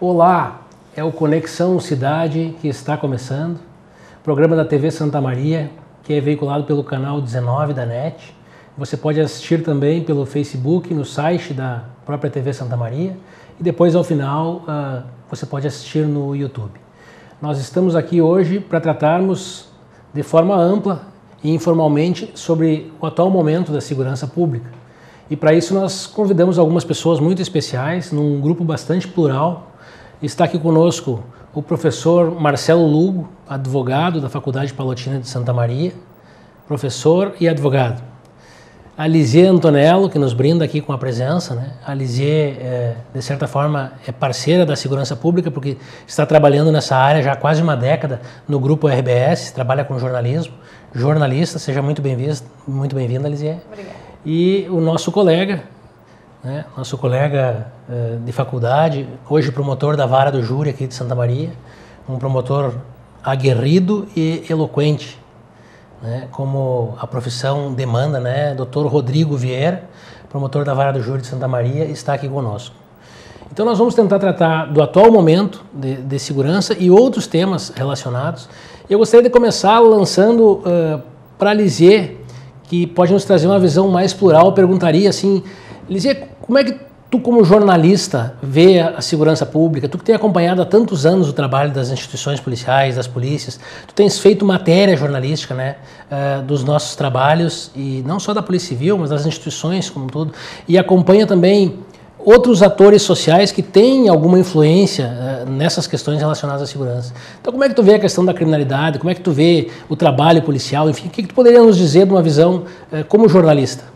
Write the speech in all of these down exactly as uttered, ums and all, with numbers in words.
Olá, é o Conexão Cidade que está começando, programa da T V Santa Maria, que é veiculado pelo canal dezenove da N E T. Você pode assistir também pelo Facebook, no site da própria T V Santa Maria, e depois ao final uh, você pode assistir no YouTube. Nós estamos aqui hoje para tratarmos de forma ampla e informalmente sobre o atual momento da segurança pública. E para isso nós convidamos algumas pessoas muito especiais, num grupo bastante plural. Está aqui conosco o professor Marcelo Lugo, advogado da Faculdade Palotina de Santa Maria, professor e advogado. A Lisier Antonello, que nos brinda aqui com a presença, né? A Lisier, é, de certa forma, é parceira da segurança pública, porque está trabalhando nessa área já há quase uma década no grupo R B S, trabalha com jornalismo, jornalista. Seja muito bem-vinda, muito bem-vinda, Lisier. Obrigada. E o nosso colega, né? Nosso colega é, de faculdade, hoje promotor da vara do júri aqui de Santa Maria, um promotor aguerrido e eloquente, né, como a profissão demanda, né? doutor Rodrigo Vieira, promotor da vara do júri de Santa Maria, está aqui conosco. Então nós vamos tentar tratar do atual momento de, de segurança e outros temas relacionados. Eu gostaria de começar lançando uh, para a Lisier, que pode nos trazer uma visão mais plural. Eu perguntaria assim, Lisier, como é que tu, como jornalista, vê a segurança pública? Tu que tem acompanhado há tantos anos o trabalho das instituições policiais, das polícias, tu tens feito matéria jornalística, né, uh, dos nossos trabalhos, e não só da Polícia Civil, mas das instituições como um todo, e acompanha também outros atores sociais que têm alguma influência uh, nessas questões relacionadas à segurança. Então, como é que tu vê a questão da criminalidade? Como é que tu vê o trabalho policial? Enfim, o que, que tu poderia nos dizer de uma visão uh, como jornalista?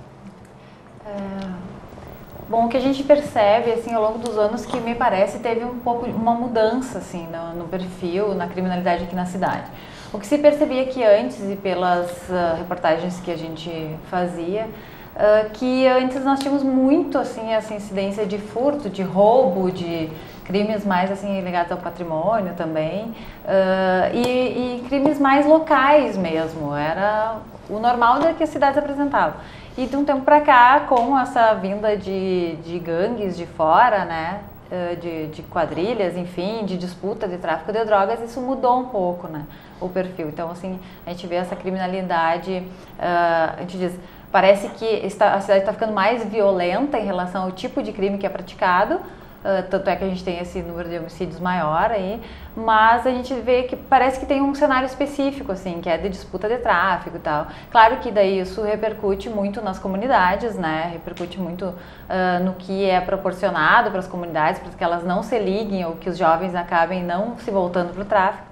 Bom, o que a gente percebe, assim, ao longo dos anos, que me parece teve um pouco uma mudança, assim, no, no perfil, na criminalidade aqui na cidade. O que se percebia que antes, e pelas uh, reportagens que a gente fazia, uh, que antes nós tínhamos muito, assim, essa incidência de furto, de roubo, de crimes mais, assim, ligados ao patrimônio também, uh, e, e crimes mais locais mesmo, era o normal da que a cidade apresentava. E de um tempo para cá, com essa vinda de, de gangues de fora, né, de, de quadrilhas, enfim, de disputa de tráfico de drogas, isso mudou um pouco, né, o perfil. Então, assim, a gente vê essa criminalidade, uh, a gente diz, parece que está, a cidade está ficando mais violenta em relação ao tipo de crime que é praticado, Uh, tanto é que a gente tem esse número de homicídios maior aí, mas a gente vê que parece que tem um cenário específico, assim, que é de disputa de tráfico e tal. Claro que daí isso repercute muito nas comunidades, né, repercute muito uh, no que é proporcionado para as comunidades, para que elas não se liguem ou que os jovens acabem não se voltando para o tráfico.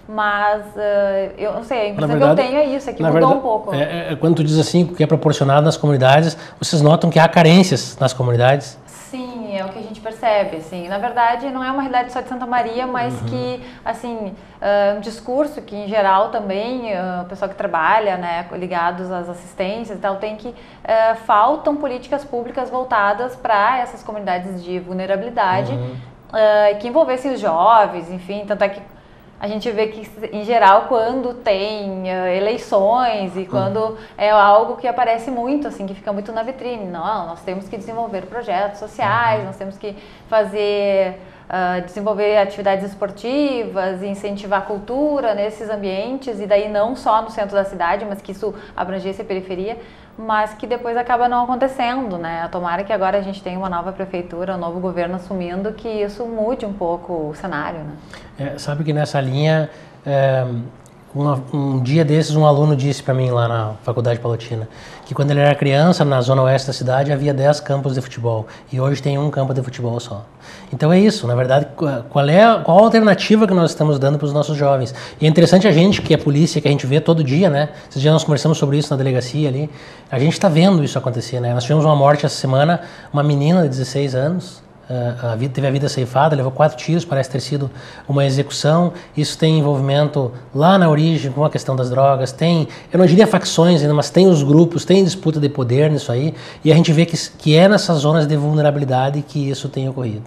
Mas uh, eu não sei, a impressão verdade, que eu tenho é isso, é que mudou verdade, um pouco. É, é, quando tu diz assim, que é proporcionado nas comunidades, vocês notam que há carências nas comunidades? Sim, é o que a gente percebe, assim. Na verdade, não é uma realidade só de Santa Maria, mas uhum. que, assim, uh, um discurso que, em geral, também, uh, o pessoal que trabalha, né, ligados às assistências e tal, tem que, uh, faltam políticas públicas voltadas para essas comunidades de vulnerabilidade, uhum. uh, que envolvessem os jovens, enfim, tanto é que a gente vê que, em geral, quando tem uh, eleições e quando uhum. é algo que aparece muito, assim, que fica muito na vitrine. Não, nós temos que desenvolver projetos sociais, uhum. nós temos que fazer, uh, desenvolver atividades esportivas, incentivar a cultura nesses ambientes, e daí não só no centro da cidade, mas que isso abrangesse a periferia, mas que depois acaba não acontecendo, né? Tomara que agora a gente tenha uma nova prefeitura, um novo governo assumindo, que isso mude um pouco o cenário, né? É, sabe que nessa linha, é, uma, um dia desses um aluno disse para mim lá na Faculdade Palotina que quando ele era criança, na zona oeste da cidade, havia dez campos de futebol e hoje tem um campo de futebol só. Então é isso, na verdade, qual é qual a alternativa que nós estamos dando para os nossos jovens? E é interessante a gente, que é polícia, que a gente vê todo dia, né? Esses dias nós conversamos sobre isso na delegacia ali, a gente está vendo isso acontecer, né? Nós tivemos uma morte essa semana, uma menina de dezesseis anos, Uh, a vida, teve a vida ceifada, levou quatro tiros, parece ter sido uma execução. Isso tem envolvimento lá na origem com a questão das drogas, tem, eu não diria facções ainda, mas tem os grupos, tem disputa de poder nisso aí, e a gente vê que, que é nessas zonas de vulnerabilidade que isso tem ocorrido.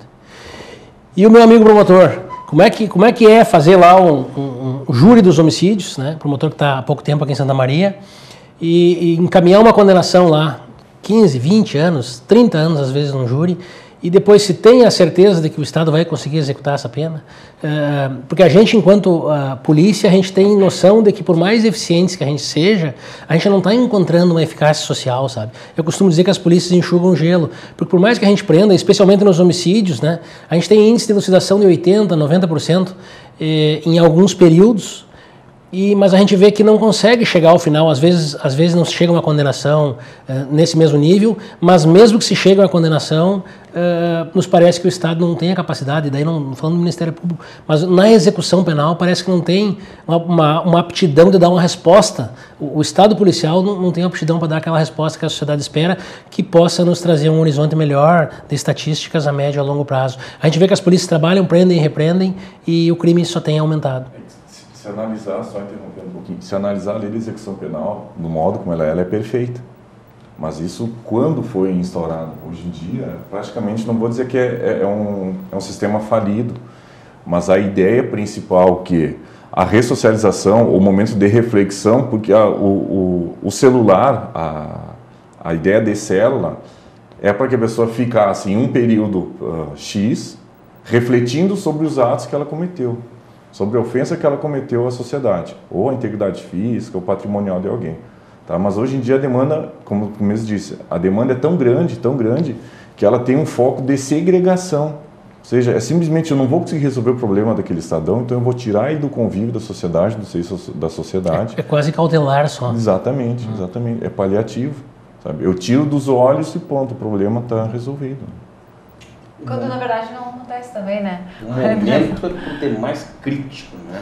E o meu amigo promotor, como é que, como é, que é fazer lá um, um, um júri dos homicídios, né? Promotor que está há pouco tempo aqui em Santa Maria, e, e encaminhar uma condenação lá, quinze, vinte anos, trinta anos às vezes num júri, e depois se tem a certeza de que o Estado vai conseguir executar essa pena, uh, porque a gente, enquanto uh, polícia, a gente tem noção de que por mais eficientes que a gente seja, a gente não está encontrando uma eficácia social, sabe? Eu costumo dizer que as polícias enxugam gelo, porque por mais que a gente prenda, especialmente nos homicídios, né, a gente tem índice de elucidação de oitenta por cento, noventa por cento eh, em alguns períodos, E, mas a gente vê que não consegue chegar ao final, às vezes, às vezes não se chega a uma condenação uh, nesse mesmo nível, mas mesmo que se chegue a uma condenação, uh, nos parece que o Estado não tem a capacidade, daí não, não falando do Ministério Público, mas na execução penal parece que não tem uma, uma, uma aptidão de dar uma resposta. O, o Estado policial não, não tem aptidão para dar aquela resposta que a sociedade espera, que possa nos trazer um horizonte melhor de estatísticas a médio e a longo prazo. A gente vê que as polícias trabalham, prendem e repreendem, e o crime só tem aumentado. Se analisar, só interrompendo um pouquinho, se analisar a lei de execução penal, do modo como ela é, ela é perfeita. Mas isso quando foi instaurado? Hoje em dia, praticamente, não vou dizer que é, é, um, é um sistema falido, mas a ideia principal que a ressocialização, o momento de reflexão, porque a, o, o, o celular, a, a ideia de célula, é para que a pessoa ficasse em um período uh, X, refletindo sobre os atos que ela cometeu, sobre a ofensa que ela cometeu à sociedade, ou a integridade física, ou patrimonial de alguém. Tá? Mas hoje em dia a demanda, como eu mesmo disse, a demanda é tão grande, tão grande, que ela tem um foco de segregação. Ou seja, é simplesmente eu não vou conseguir resolver o problema daquele cidadão, então eu vou tirar ele do convívio da sociedade, do seio da sociedade. É, é quase cautelar só. Exatamente, exatamente. É paliativo. Sabe? Eu tiro dos olhos e ponto, o problema está resolvido. Quando na verdade não acontece também, né? O momento é por ter mais crítico, né?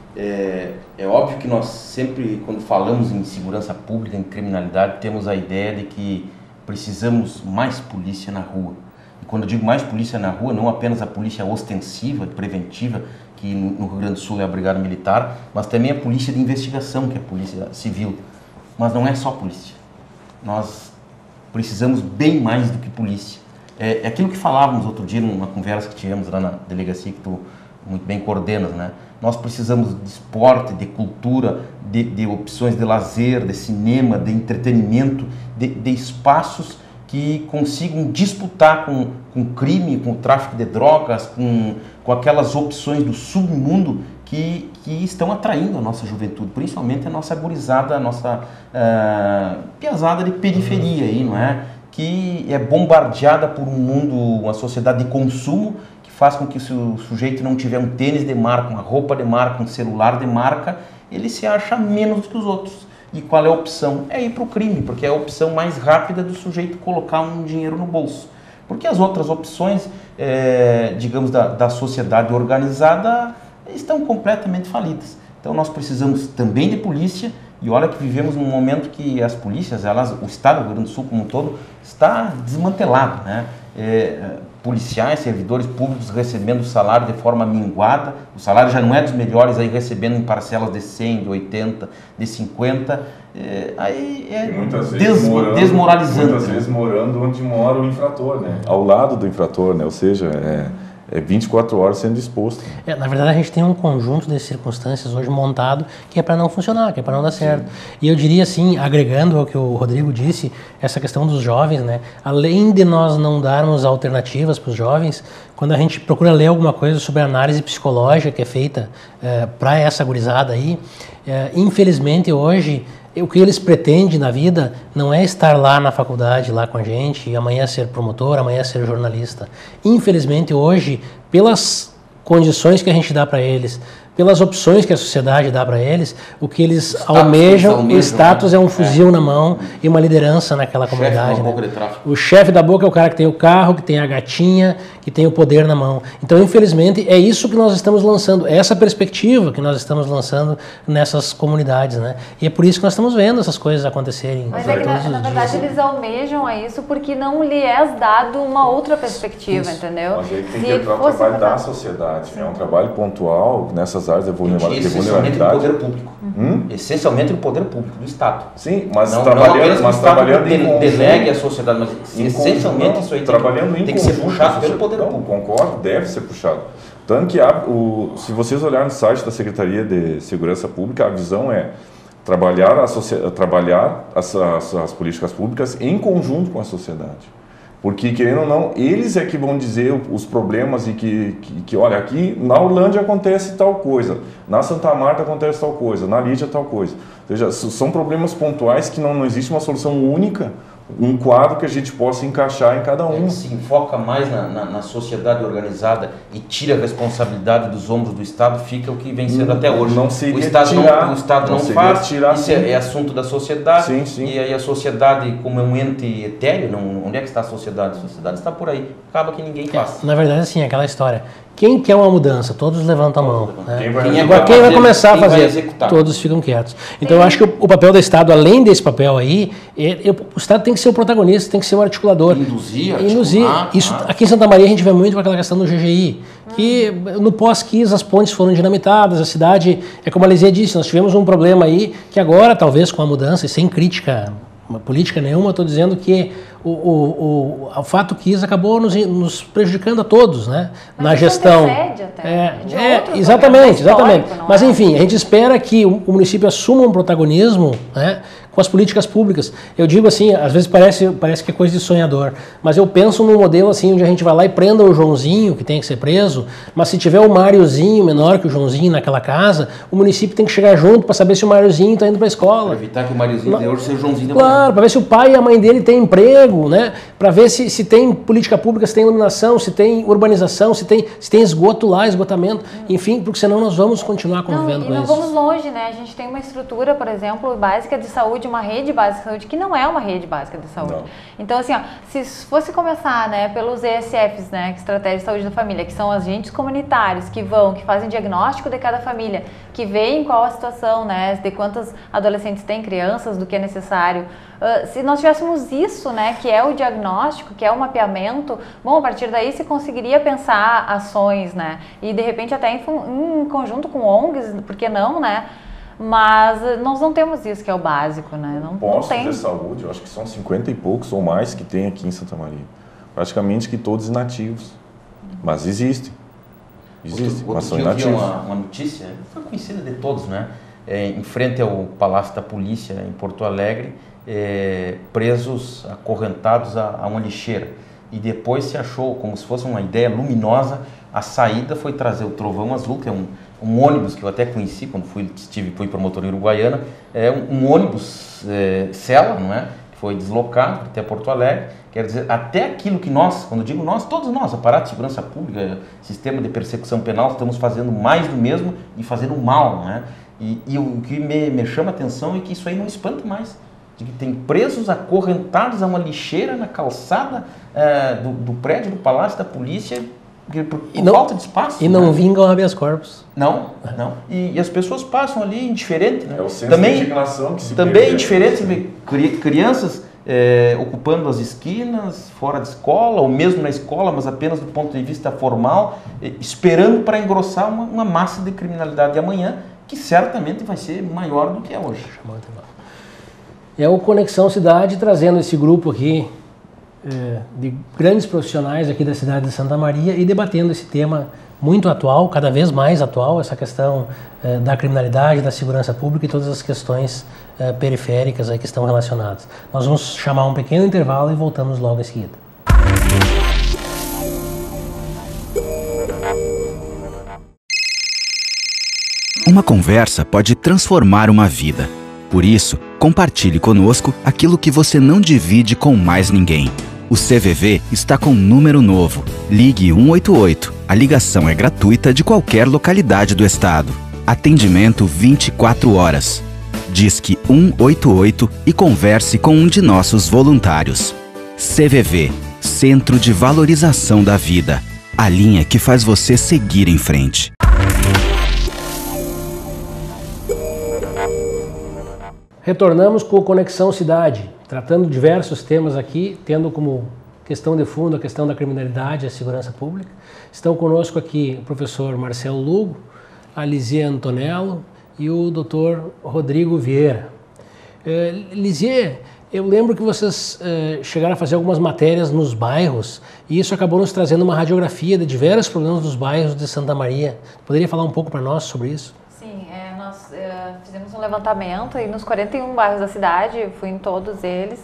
É, é óbvio que nós sempre, quando falamos em segurança pública, em criminalidade, temos a ideia de que precisamos mais polícia na rua. E quando eu digo mais polícia na rua, não apenas a polícia ostensiva, preventiva, que no Rio Grande do Sul é a Brigada Militar, mas também a polícia de investigação, que é a polícia civil. Mas não é só polícia. Nós precisamos bem mais do que polícia. É aquilo que falávamos outro dia numa conversa que tivemos lá na delegacia, que tu muito bem coordenas, né? Nós precisamos de esporte, de cultura, de, de opções de lazer, de cinema, de entretenimento, de, de espaços que consigam disputar com, com o crime, com o tráfico de drogas, com, com aquelas opções do submundo que, que estão atraindo a nossa juventude, principalmente a nossa gurizada, a nossa uh, piazada de periferia aí, não é? Que é bombardeada por um mundo, uma sociedade de consumo, que faz com que se o sujeito não tiver um tênis de marca, uma roupa de marca, um celular de marca, ele se acha menos do que os outros. E qual é a opção? É ir para o crime, porque é a opção mais rápida do sujeito colocar um dinheiro no bolso. Porque as outras opções, é, digamos, da, da sociedade organizada, estão completamente falidas. Então nós precisamos também de polícia. E olha que vivemos num momento que as polícias, elas, o Estado do Rio Grande do Sul como um todo, está desmantelado, né? É, policiais, servidores públicos recebendo salário de forma minguada, o salário já não é dos melhores, aí recebendo em parcelas de cem, de oitenta, de cinquenta, é, aí é des, morando, desmoralizante. Muitas vezes morando onde mora o infrator, né? Ao lado do infrator, né? Ou seja, é... É vinte e quatro horas sendo exposto. É, na verdade, a gente tem um conjunto de circunstâncias hoje montado que é para não funcionar, que é para não dar certo. Sim. E eu diria assim, agregando ao que o Rodrigo disse, essa questão dos jovens, né? Além de nós não darmos alternativas para os jovens, quando a gente procura ler alguma coisa sobre a análise psicológica que é feita é, para essa gurizada aí, é, infelizmente hoje o que eles pretendem na vida não é estar lá na faculdade, lá com a gente, e amanhã ser promotor, amanhã ser jornalista. Infelizmente, hoje, pelas condições que a gente dá para eles, pelas opções que a sociedade dá para eles, o que eles status almejam, almejam, status né? é um fuzil é. na mão e uma liderança naquela comunidade. Né? O chefe da boca é o cara que tem o carro, que tem a gatinha, que tem o poder na mão. Então, infelizmente, é isso que nós estamos lançando, é essa perspectiva que nós estamos lançando nessas comunidades, né? E é por isso que nós estamos vendo essas coisas acontecerem. Mas é que, na, na verdade, dias. eles almejam a isso porque não lhe é dado uma outra perspectiva, isso. entendeu? Mas aí tem que entrar o trabalho da sociedade, é um trabalho pontual nessas áreas de vulnerabilidade. Essencialmente no poder público. Hum? Essencialmente no poder público do Estado. Sim, mas não, trabalhando, não mas trabalhando em conjunto, delegue a sociedade, mas essencialmente não, isso aí trabalhando tem, em tem que ser puxado pelo poder não, público. Concordo, deve ser puxado. Tanto que há, o, se vocês olharem no site da Secretaria de Segurança Pública, a visão é trabalhar, a trabalhar as, as, as políticas públicas em conjunto com a sociedade. Porque, querendo ou não, eles é que vão dizer os problemas e que, que, que, olha, aqui na Orlândia acontece tal coisa, na Santa Marta acontece tal coisa, na Lídia tal coisa. Ou seja, são problemas pontuais que não, não existe uma solução única, um quadro que a gente possa encaixar em cada um. Ele se enfoca mais na, na, na sociedade organizada e tira a responsabilidade dos ombros do Estado, fica o que vem sendo não, até hoje. Não seria o Estado tirar, não, o Estado não, não faz, tirar, isso é, é assunto da sociedade, sim, sim. E aí a sociedade, como é um ente etéreo, não, onde é que está a sociedade? A sociedade está por aí, acaba que ninguém faz. Na verdade, assim, aquela história, quem quer uma mudança? Todos levantam a mão. Né? Quem vai, quem Agora, quem vai começar a fazer? Executar. Todos ficam quietos. Então, eu acho que o, o papel do Estado, além desse papel aí, é, é, o Estado tem que ser o protagonista, tem que ser o articulador. Induzir, Induzir. articular, Isso, ah. aqui em Santa Maria a gente vê muito com aquela questão do G G I, que no pós-Kiss as pontes foram dinamitadas, a cidade, é como a Lizia disse, nós tivemos um problema aí, que agora, talvez com a mudança, e sem crítica uma política nenhuma, estou dizendo que o, o, o, o fato Kiss acabou nos, nos prejudicando a todos, né? Mas na isso gestão. até, é, de é, outro exatamente, exatamente. Mas é? enfim, a gente espera que o, o município assuma um protagonismo, né, com as políticas públicas. Eu digo assim, às vezes parece, parece que é coisa de sonhador, mas eu penso num modelo assim, onde a gente vai lá e prenda o Joãozinho, que tem que ser preso, mas se tiver o Máriozinho menor que o Joãozinho naquela casa, o município tem que chegar junto para saber se o Máriozinho está indo para a escola. Para evitar que o Máriozinho de hoje seja o Joãozinho da Claro, para ver se o pai e a mãe dele têm emprego, né? Para ver se, se tem política pública, se tem iluminação, se tem urbanização, se tem, se tem esgoto lá, esgotamento, enfim, porque senão nós vamos continuar convivendo não, com e não isso. vamos longe, né? A gente tem uma estrutura, por exemplo, básica de saúde, uma rede básica de saúde, que não é uma rede básica de saúde. Não. Então, assim, ó, se fosse começar, né, pelos E S Fs, né, que Estratégia de Saúde da Família, que são agentes comunitários, que vão, que fazem diagnóstico de cada família, que veem qual a situação, né, de quantos adolescentes têm, crianças, do que é necessário. Uh, se nós tivéssemos isso, né, que é o diagnóstico, que é o mapeamento, bom, a partir daí se conseguiria pensar ações, né, e de repente até em, em conjunto com O N Gs, por que não, né, mas nós não temos isso, que é o básico, né, não, Postos não tem. de saúde, eu acho que são cinquenta e poucos ou mais que tem aqui em Santa Maria, praticamente que todos inativos, mas existem, existem, outro, mas são outro dia eu vi inativos. uma, uma notícia, foi conhecida de todos, né, é, em frente ao Palácio da Polícia em Porto Alegre, É, presos, acorrentados a, a uma lixeira, e depois se achou, como se fosse uma ideia luminosa, a saída foi trazer o Trovão Azul, que é um, um ônibus que eu até conheci quando fui, estive, fui promotor em Uruguaiana, é um, um ônibus é, cela, não é? Que foi deslocado até Porto Alegre. Quer dizer, até aquilo que nós, quando digo nós, todos nós, aparato de segurança pública, sistema de persecução penal, estamos fazendo mais do mesmo e fazendo mal, não é? E, e o que me, me chama a atenção é que isso aí não espanta mais. De que tem presos acorrentados a uma lixeira na calçada uh, do, do prédio do Palácio da Polícia por, por e não, falta de espaço. E não né? vingam habeas corpus. Não, não. E, e as pessoas passam ali indiferente. Né? É o senso também, de indignação que se Também indiferente, cri, crianças eh, ocupando as esquinas, fora de escola, ou mesmo na escola, mas apenas do ponto de vista formal, eh, esperando para engrossar uma, uma massa de criminalidade de amanhã, que certamente vai ser maior do que é hoje. É o Conexão Cidade trazendo esse grupo aqui é, de grandes profissionais aqui da cidade de Santa Maria e debatendo esse tema muito atual, cada vez mais atual, essa questão é, da criminalidade, da segurança pública e todas as questões é, periféricas aí que estão relacionadas. Nós vamos chamar um pequeno intervalo e voltamos logo em seguida. Uma conversa pode transformar uma vida. Por isso, compartilhe conosco aquilo que você não divide com mais ninguém. O C V V está com um número novo. Ligue um oito oito. A ligação é gratuita de qualquer localidade do estado. Atendimento vinte e quatro horas. Disque um oito oito e converse com um de nossos voluntários. C V V, Centro de Valorização da Vida. A linha que faz você seguir em frente. Retornamos com o Conexão Cidade, tratando diversos temas aqui, tendo como questão de fundo a questão da criminalidade e a segurança pública. Estão conosco aqui o professor Marcelo Lugo, a Lizia Antonello e o doutor Rodrigo Vieira. Eh, Lizia, eu lembro que vocês eh, chegaram a fazer algumas matérias nos bairros e isso acabou nos trazendo uma radiografia de diversos problemas dos bairros de Santa Maria. Poderia falar um pouco para nós sobre isso? Sim, é, nós é, fizemos um levantamento e nos quarenta e um bairros da cidade, fui em todos eles,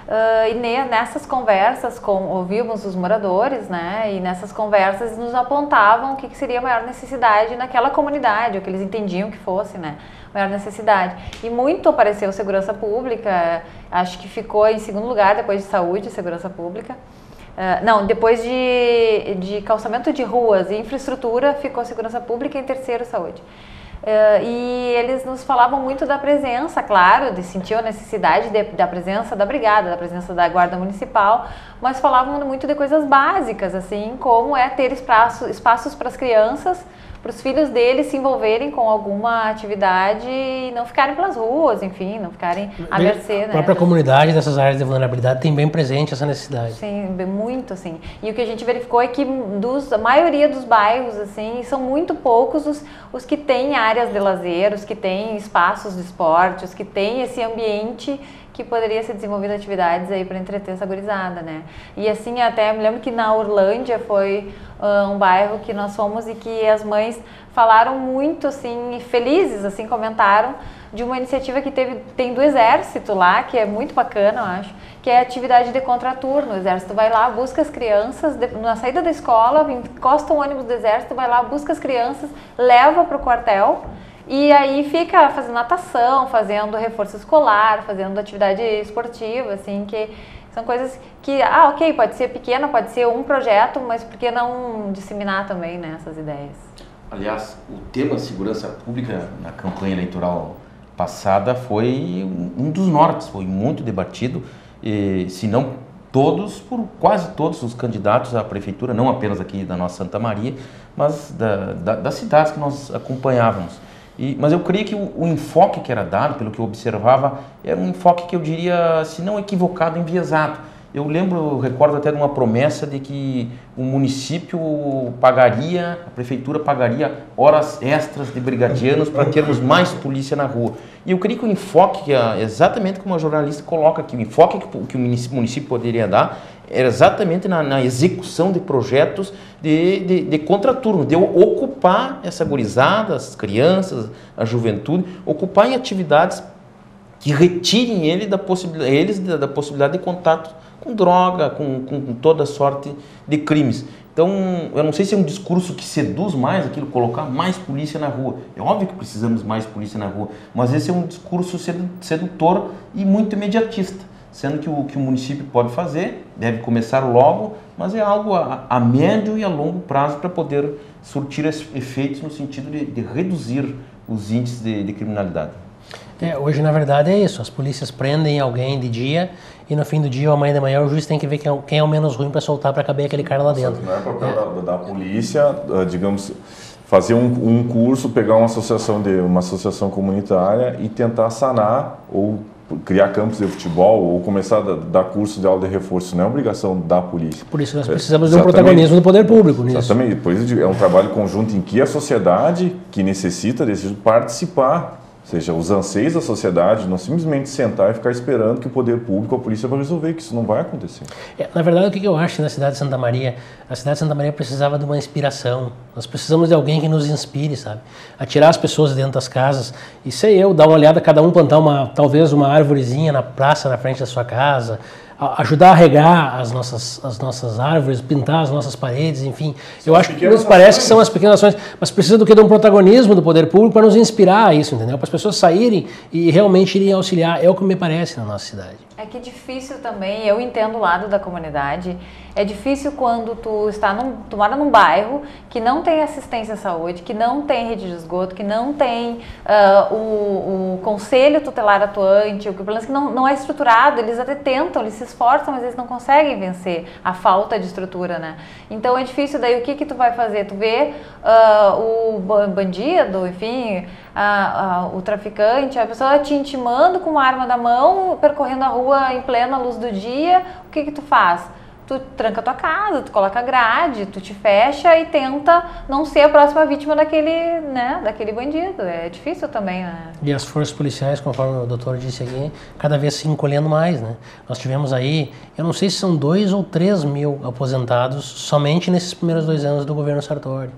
Uh, e ne, nessas conversas com, ouvimos os moradores, né, e nessas conversas nos apontavam o que, que seria a maior necessidade naquela comunidade, o que eles entendiam que fosse, né, maior necessidade. E muito apareceu segurança pública, acho que ficou em segundo lugar depois de saúde e segurança pública. Uh, não, depois de, de calçamento de ruas e infraestrutura ficou segurança pública e em terceiro saúde. Uh, e eles nos falavam muito da presença, claro, de sentir a necessidade de, da presença da brigada, da presença da guarda municipal, mas falavam muito de coisas básicas, assim, como é ter espaço, espaços para as crianças, para os filhos deles se envolverem com alguma atividade e não ficarem pelas ruas, enfim, não ficarem à mercê, né? A própria comunidade dessas áreas de vulnerabilidade tem bem presente essa necessidade. Sim, muito, assim. E o que a gente verificou é que dos, a maioria dos bairros, assim, são muito poucos os, os que têm áreas de lazer, os que têm espaços de esporte, os que têm esse ambiente que poderia ser desenvolvido atividades aí para entreter essa gurizada, né? E assim, até me lembro que na Orlândia foi uh, um bairro que nós fomos e que as mães falaram muito, assim, felizes, assim, comentaram de uma iniciativa que teve, tem do Exército lá, que é muito bacana, eu acho, que é a atividade de contraturno. O Exército vai lá, busca as crianças, de, na saída da escola, encosta o ônibus do Exército, vai lá, busca as crianças, leva para o quartel, e aí fica fazendo natação, fazendo reforço escolar, fazendo atividade esportiva, assim, que são coisas que, ah, ok, pode ser pequena, pode ser um projeto, mas por que não disseminar também, né, essas ideias? Aliás, o tema segurança pública na campanha eleitoral passada foi um dos nortes, foi muito debatido, e, se não todos, por quase todos os candidatos à prefeitura, não apenas aqui da nossa Santa Maria, mas da, da, das cidades que nós acompanhávamos. E, mas eu creio que o, o enfoque que era dado, pelo que eu observava, era um enfoque que eu diria, se não equivocado, enviesado. Eu lembro, eu recordo até de uma promessa de que o município pagaria, a prefeitura pagaria horas extras de brigadianos para termos mais polícia na rua. E eu creio que o enfoque, exatamente como a jornalista coloca aqui, o enfoque que o município poderia dar era exatamente na, na execução de projetos de, de, de contraturno, de ocupar essa gurizada, as crianças, a juventude, ocupar em atividades que retirem ele da possibilidade, eles da, da possibilidade de contato com droga, com, com toda sorte de crimes. Então, eu não sei se é um discurso que seduz mais aquilo, colocar mais polícia na rua. É óbvio que precisamos mais polícia na rua, mas esse é um discurso sedutor e muito imediatista. Sendo que o que o município pode fazer, deve começar logo, mas é algo a, a médio e a longo prazo para poder surtir efeitos no sentido de, de reduzir os índices de, de criminalidade. É, hoje, na verdade, é isso. As polícias prendem alguém de dia e no fim do dia, ou amanhã de manhã, o juiz tem que ver quem é, quem é o menos ruim para soltar para caber aquele cara lá dentro. Não é papel é. Da, da polícia, digamos, fazer um, um curso, pegar uma associação, de, uma associação comunitária e tentar sanar ou criar campos de futebol ou começar a dar curso de aula de reforço, não é obrigação da polícia. Por isso nós precisamos é, de um protagonismo do poder público nisso. Exatamente, pois é um trabalho conjunto em que a sociedade que necessita desse participar, ou seja, os anseios da sociedade, não simplesmente sentar e ficar esperando que o poder público, a polícia vai resolver, que isso não vai acontecer. É, na verdade, o que eu acho na cidade de Santa Maria, a cidade de Santa Maria precisava de uma inspiração. Nós precisamos de alguém que nos inspire, sabe? A tirar as pessoas dentro das casas e sei eu, dar uma olhada, cada um plantar uma, talvez uma árvorezinha na praça, na frente da sua casa, ajudar a regar as nossas, as nossas árvores, pintar as nossas paredes, enfim. São eu acho que nos parece que são as pequenas ações, mas precisa do que? De um protagonismo do poder público para nos inspirar a isso, entendeu? Para as pessoas saírem e realmente irem auxiliar. É o que me parece na nossa cidade. É que é difícil também, eu entendo o lado da comunidade, é difícil quando tu está num, tu mora num bairro que não tem assistência à saúde, que não tem rede de esgoto, que não tem uh, o, o conselho tutelar atuante, o que, pelo menos que não, não é estruturado, eles até tentam, eles se esforçam, mas eles não conseguem vencer a falta de estrutura, né? Então é difícil, daí o que que tu vai fazer? Tu vê uh, o bandido, enfim, a, a, o traficante, a pessoa te intimando com uma arma na mão, percorrendo a rua em plena luz do dia, o que que tu faz? Tu tranca a tua casa, tu coloca grade, tu te fecha e tenta não ser a próxima vítima daquele, né, daquele bandido. É difícil também, né? E as forças policiais, conforme o doutor disse aqui, cada vez se encolhendo mais, né? Nós tivemos aí, eu não sei se são dois ou três mil aposentados somente nesses primeiros dois anos do governo Sartori.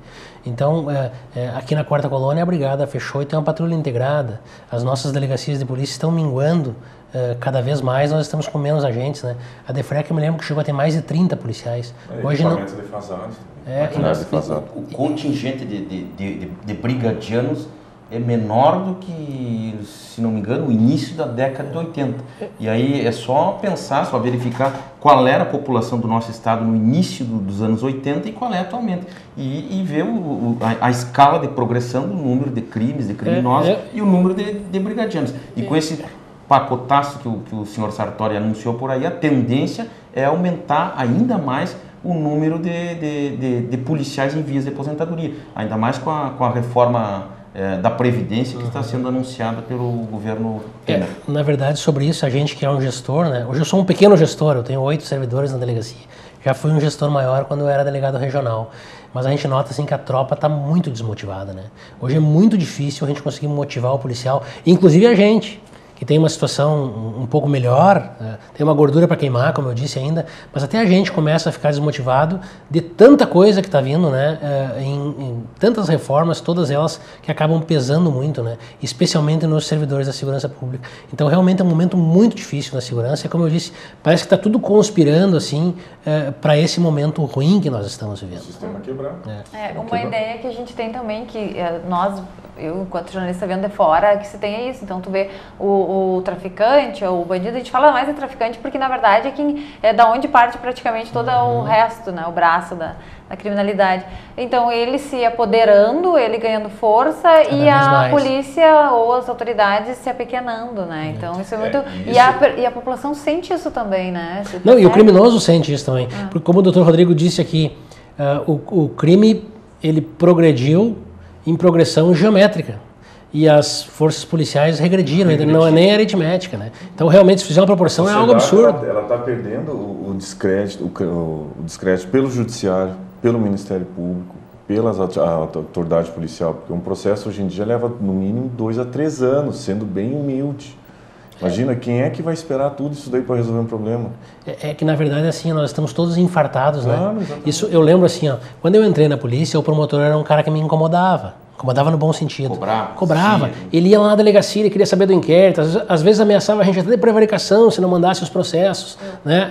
Então, é, é, aqui na Quarta Colônia a brigada fechou e tem uma patrulha integrada. As nossas delegacias de polícia estão minguando é, cada vez mais, nós estamos com menos agentes, né? A DEFREC, eu me lembro que chegou a ter mais de trinta policiais. É, Hoje não... defasados. É, que nós... defasado. O, o contingente de, de, de, de brigadianos é menor do que, se não me engano, o início da década de oitenta. E aí é só pensar, só verificar qual era a população do nosso estado no início do, dos anos oitenta e qual é atualmente. E, e ver o, o, a, a escala de progressão do número de crimes, de criminosos é, é. e o número de, de brigadianos. E com esse pacotaço que o, que o senhor Sartori anunciou por aí, a tendência é aumentar ainda mais o número de, de, de, de policiais em vias de aposentadoria. Ainda mais com a, com a reforma É, da Previdência que uhum. está sendo anunciada pelo governo Temer. É, na verdade, sobre isso, a gente que é um gestor, né? Hoje eu sou um pequeno gestor, eu tenho oito servidores na delegacia. Já fui um gestor maior quando eu era delegado regional. Mas a gente nota assim, que a tropa está muito desmotivada, né? Hoje é muito difícil a gente conseguir motivar o policial, inclusive a gente, que tem uma situação um pouco melhor, né? Tem uma gordura para queimar, como eu disse ainda, mas até a gente começa a ficar desmotivado de tanta coisa que está vindo, né? É, em, em tantas reformas, todas elas que acabam pesando muito, né? Especialmente nos servidores da segurança pública. Então realmente é um momento muito difícil na segurança, e como eu disse, parece que está tudo conspirando assim é, para esse momento ruim que nós estamos vivendo. O sistema quebrado. É, é uma quebrar. Ideia que a gente tem também, que é, nós, eu enquanto jornalista vendo de fora, que se tenha isso. Então tu vê o o traficante ou o bandido, a gente fala mais de traficante porque na verdade é quem é da onde parte praticamente todo uhum. o resto, né, o braço da, da criminalidade. Então ele se apoderando, ele ganhando força Cada e a mais. polícia ou as autoridades se apequenando, né? Então isso é muito... É, isso. E, a, e a população sente isso também, né? Você Não, percebe? E o criminoso sente isso também. Ah. Porque como o doutor Rodrigo disse aqui, uh, o, o crime ele progrediu em progressão geométrica. E as forças policiais regrediram, ainda não é nem aritmética, né? Então, realmente, se fizer uma proporção, é algo absurdo. Ela está perdendo o, o, descrédito, o, o descrédito pelo judiciário, pelo Ministério Público, pela autoridade policial, porque um processo hoje em dia leva, no mínimo, dois a três anos, sendo bem humilde. Imagina, quem é que vai esperar tudo isso daí para resolver um problema? É, é que, na verdade, assim, nós estamos todos infartados, claro, né? Exatamente. Isso, eu lembro, assim, ó, quando eu entrei na polícia, o promotor era um cara que me incomodava. Incomodava no bom sentido. Cobrava. Cobrava. Sim. Ele ia lá na delegacia, ele queria saber do inquérito. Às, às vezes ameaçava a gente até de prevaricação se não mandasse os processos. É. Né?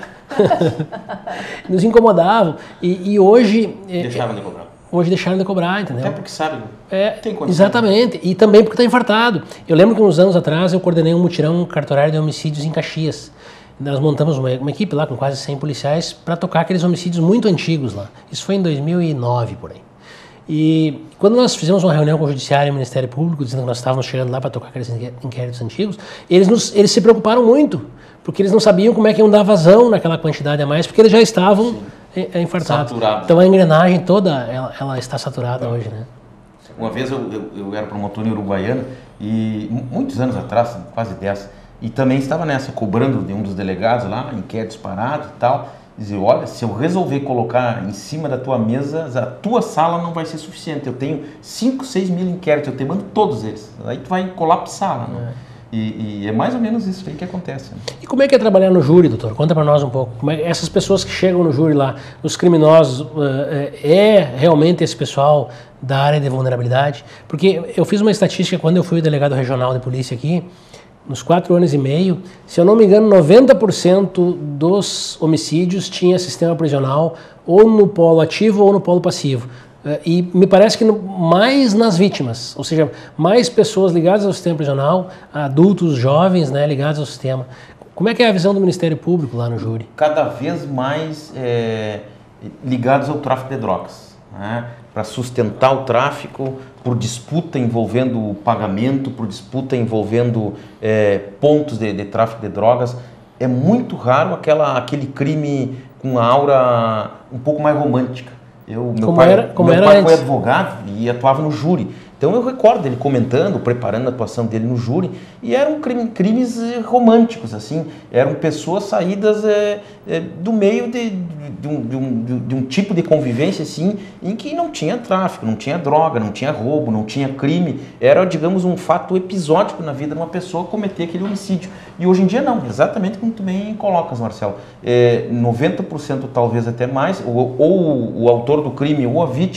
Nos incomodavam. E, e hoje... Deixavam de cobrar. Hoje deixaram de cobrar, entendeu? Até porque sabem. É, tem condição. Exatamente. E também porque está infartado. Eu lembro que uns anos atrás eu coordenei um mutirão cartorário de homicídios em Caxias. Nós montamos uma, uma equipe lá com quase cem policiais para tocar aqueles homicídios muito antigos lá. Isso foi em dois mil e nove, por aí. E quando nós fizemos uma reunião com o Judiciário e o Ministério Público, dizendo que nós estávamos chegando lá para tocar aqueles inquéritos antigos, eles, nos, eles se preocuparam muito, porque eles não sabiam como é que iam dar vazão naquela quantidade a mais, porque eles já estavam é, infartados. Saturado. Então a engrenagem toda, ela, ela está saturada hoje, né? Uma vez eu, eu, eu era promotor em Uruguaiana, e muitos anos atrás, quase dez, e também estava nessa, cobrando de um dos delegados lá, inquéritos parados e tal, dizer, olha, se eu resolver colocar em cima da tua mesa, a tua sala não vai ser suficiente. Eu tenho cinco, seis mil inquéritos, eu te mando todos eles. Aí tu vai colapsar lá, né? É. E, e é mais ou menos isso aí que acontece. Né? E como é que é trabalhar no júri, doutor? Conta para nós um pouco. Como é que essas pessoas que chegam no júri lá, os criminosos, é realmente esse pessoal da área de vulnerabilidade? Porque eu fiz uma estatística quando eu fui delegado regional de polícia aqui, nos quatro anos e meio, se eu não me engano, noventa por cento dos homicídios tinha sistema prisional ou no polo ativo ou no polo passivo. E me parece que no, mais nas vítimas, ou seja, mais pessoas ligadas ao sistema prisional, adultos, jovens, né, ligados ao sistema. Como é que é a visão do Ministério Público lá no júri? Cada vez mais é, ligados ao tráfico de drogas, né? Para sustentar o tráfico, por disputa envolvendo o pagamento, por disputa envolvendo é, pontos de, de tráfico de drogas. É muito raro aquela, aquele crime com a aura um pouco mais romântica. Eu, meu como pai, era, como meu era pai antes. foi advogado e atuava no júri. Então eu recordo ele comentando, preparando a atuação dele no júri, e eram crime, crimes românticos, assim, eram pessoas saídas é, é, do meio de, de, um, de, um, de um tipo de convivência, assim, em que não tinha tráfico, não tinha droga, não tinha roubo, não tinha crime, era, digamos, um fato episódico na vida de uma pessoa cometer aquele homicídio. E hoje em dia não, exatamente como tu bem colocas, Marcelo, é, noventa por cento talvez até mais, ou, ou o autor do crime ou a vítima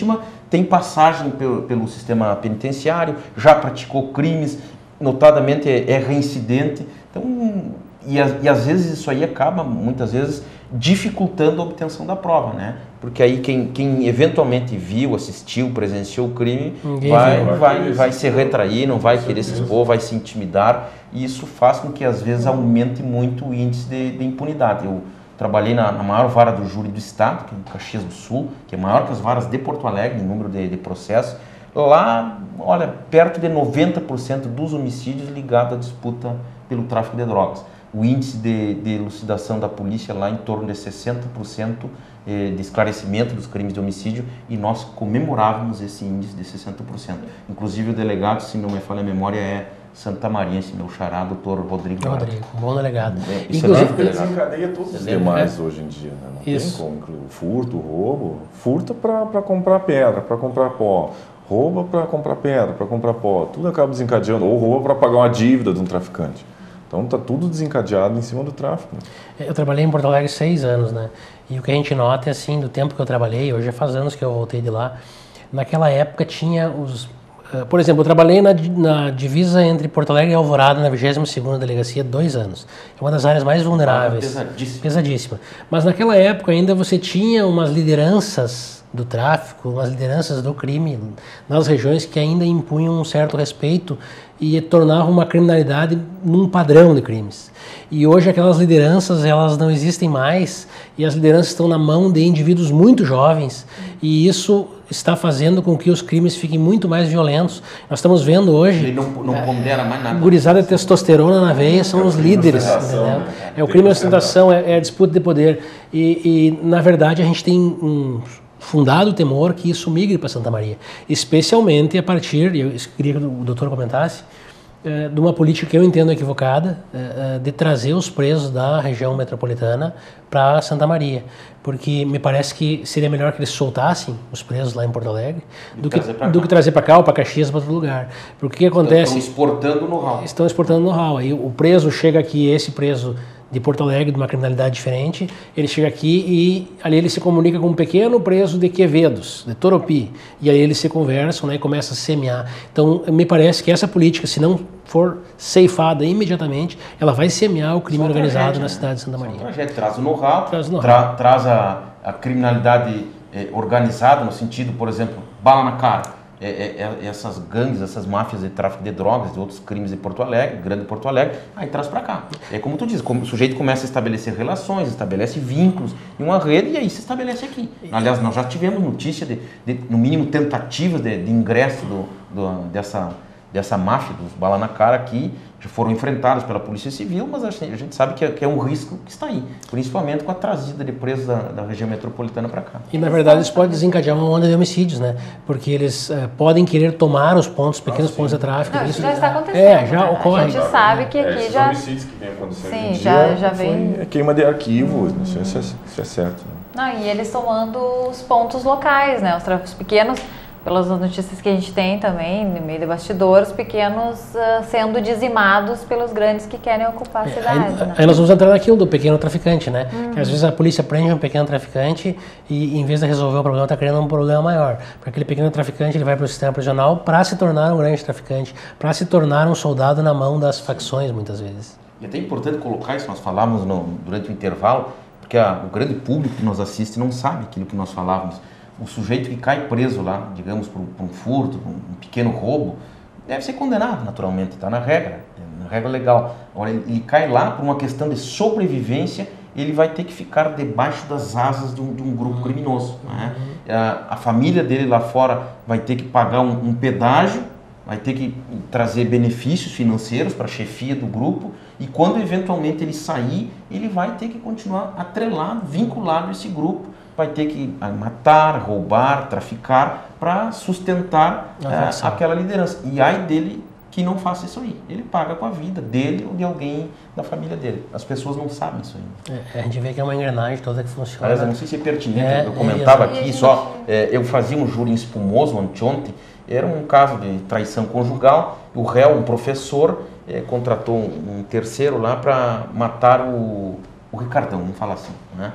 tem passagem pelo, pelo sistema penitenciário, já praticou crimes, notadamente é, é reincidente. Então, e, a, e às vezes isso aí acaba, muitas vezes, dificultando a obtenção da prova, né? Porque aí quem, quem eventualmente viu, assistiu, presenciou o crime, Ninguém vai, viu. vai, vai se retrair, não vai querer se expor, vai se intimidar, e isso faz com que às vezes aumente muito o índice de, de impunidade. Eu trabalhei na, na maior vara do júri do estado, que é em Caxias do Sul, que é maior que as varas de Porto Alegre em número de, de processos. Lá, olha, perto de noventa por cento dos homicídios ligados à disputa pelo tráfico de drogas. O índice de, de elucidação da polícia lá em torno de sessenta por cento eh, de esclarecimento dos crimes de homicídio, e nós comemorávamos esse índice de sessenta por cento. Inclusive o delegado, se não me falha a memória, é Santa Maria, esse meu xará, doutor Rodrigo. Rodrigo, bom delegado. É, Inclusive, Ele desencadeia todos os demais é. hoje em dia, né? Não Isso. tem como, incluir o furto, o roubo. Furta para comprar pedra, para comprar pó. Rouba para comprar pedra, para comprar pó. Tudo acaba desencadeando. Ou rouba para pagar uma dívida de um traficante. Então está tudo desencadeado em cima do tráfico. Eu trabalhei em Porto Alegre seis anos, né? E o que a gente nota é assim, do tempo que eu trabalhei, hoje já faz anos que eu voltei de lá, naquela época tinha os... Uh, por exemplo, eu trabalhei na, na divisa entre Porto Alegre e Alvorada, na vigésima segunda Delegacia, dois anos. É uma das áreas mais vulneráveis. Pesadíssima. Pesadíssima. Mas naquela época ainda você tinha umas lideranças do tráfico, umas lideranças do crime nas regiões que ainda impunham um certo respeito e tornavam uma criminalidade num padrão de crimes. E hoje aquelas lideranças, elas não existem mais, e as lideranças estão na mão de indivíduos muito jovens, e isso está fazendo com que os crimes fiquem muito mais violentos. Nós estamos vendo hoje... Ele não, não pondera mais nada. Gurizada de testosterona na veia são os líderes. Entendeu? É o crime de ostentação, é, é a disputa de poder. E, e, na verdade, a gente tem um fundado temor que isso migre para Santa Maria. Especialmente a partir, e eu queria que o doutor comentasse, é, de uma política que eu entendo equivocada, é, de trazer os presos da região metropolitana para Santa Maria. Porque me parece que seria melhor que eles soltassem os presos lá em Porto Alegre do que, do que trazer para cá ou para Caxias, para outro lugar. Porque o que acontece... Estão exportando know-how. Estão exportando know-how. Aí o preso chega aqui, esse preso de Porto Alegre, de uma criminalidade diferente, ele chega aqui e ali ele se comunica com um pequeno preso de Quevedos, de Toropi, e aí eles se conversam, né, e começam a semear. Então, me parece que essa política, se não for ceifada imediatamente, ela vai semear o crime organizado tragédia, na cidade de Santa Maria. Tragédia, traz o know-how, traz, know tra traz a, a criminalidade eh, organizada, no sentido, por exemplo, bala na cara. É, é, é, essas gangues, essas máfias de tráfico de drogas, de outros crimes de Porto Alegre, Grande Porto Alegre, aí traz para cá. É como tu diz, como o sujeito começa a estabelecer relações, estabelece vínculos em uma rede, e aí se estabelece aqui. Aliás, nós já tivemos notícia de, de no mínimo, tentativas de, de ingresso do, do, dessa, dessa máfia, dos bala na cara aqui, já foram enfrentados pela Polícia Civil, mas a gente, a gente sabe que é, que é um risco que está aí, principalmente com a trazida de presos da, da região metropolitana para cá. E, na verdade, isso pode desencadear uma onda de homicídios, né? Porque eles uh, podem querer tomar os pontos, pequenos ah, pontos de tráfico. Não, isso já está acontecendo. É, já né? ocorre. A gente sabe que aqui é, já... homicídios que vem acontecendo Sim, dia, já, já vem... Foi queima de arquivo, hum. isso, é, isso é certo. Né? Não, e eles tomando os pontos locais, né? Os tráficos pequenos... Pelas notícias que a gente tem também, no meio de bastidores, pequenos uh, sendo dizimados pelos grandes que querem ocupar a cidade. Aí, né? aí nós vamos entrar naquilo do pequeno traficante, né? Hum. Que às vezes a polícia prende um pequeno traficante e, em vez de resolver o problema, está criando um problema maior. Porque aquele pequeno traficante ele vai para o sistema prisional para se tornar um grande traficante, para se tornar um soldado na mão das facções, muitas vezes. E até é importante colocar isso, nós falávamos no, durante o intervalo, porque a, o grande público que nos assiste não sabe aquilo que nós falávamos. O sujeito que cai preso lá, digamos, por, por um furto, por um pequeno roubo, deve ser condenado, naturalmente, está na regra, na regra legal. Agora, ele, ele cai lá por uma questão de sobrevivência, ele vai ter que ficar debaixo das asas de um, de um grupo criminoso. Né? A, a família dele lá fora vai ter que pagar um, um pedágio, vai ter que trazer benefícios financeiros para a chefia do grupo, e quando eventualmente ele sair, ele vai ter que continuar atrelado, vinculado a esse grupo, vai ter que matar, roubar, traficar para sustentar é, aquela liderança. E ai dele que não faça isso aí. Ele paga com a vida dele ou de alguém da família dele. As pessoas não sabem isso ainda. É, a gente vê que é uma engrenagem toda que funciona. Aliás, eu não sei se é pertinente, é, eu comentava é, aqui, só é, eu fazia um júri espumoso anteontem, era um caso de traição conjugal, o réu, um professor, é, contratou um, um terceiro lá para matar o, o Ricardão, vamos falar assim, né?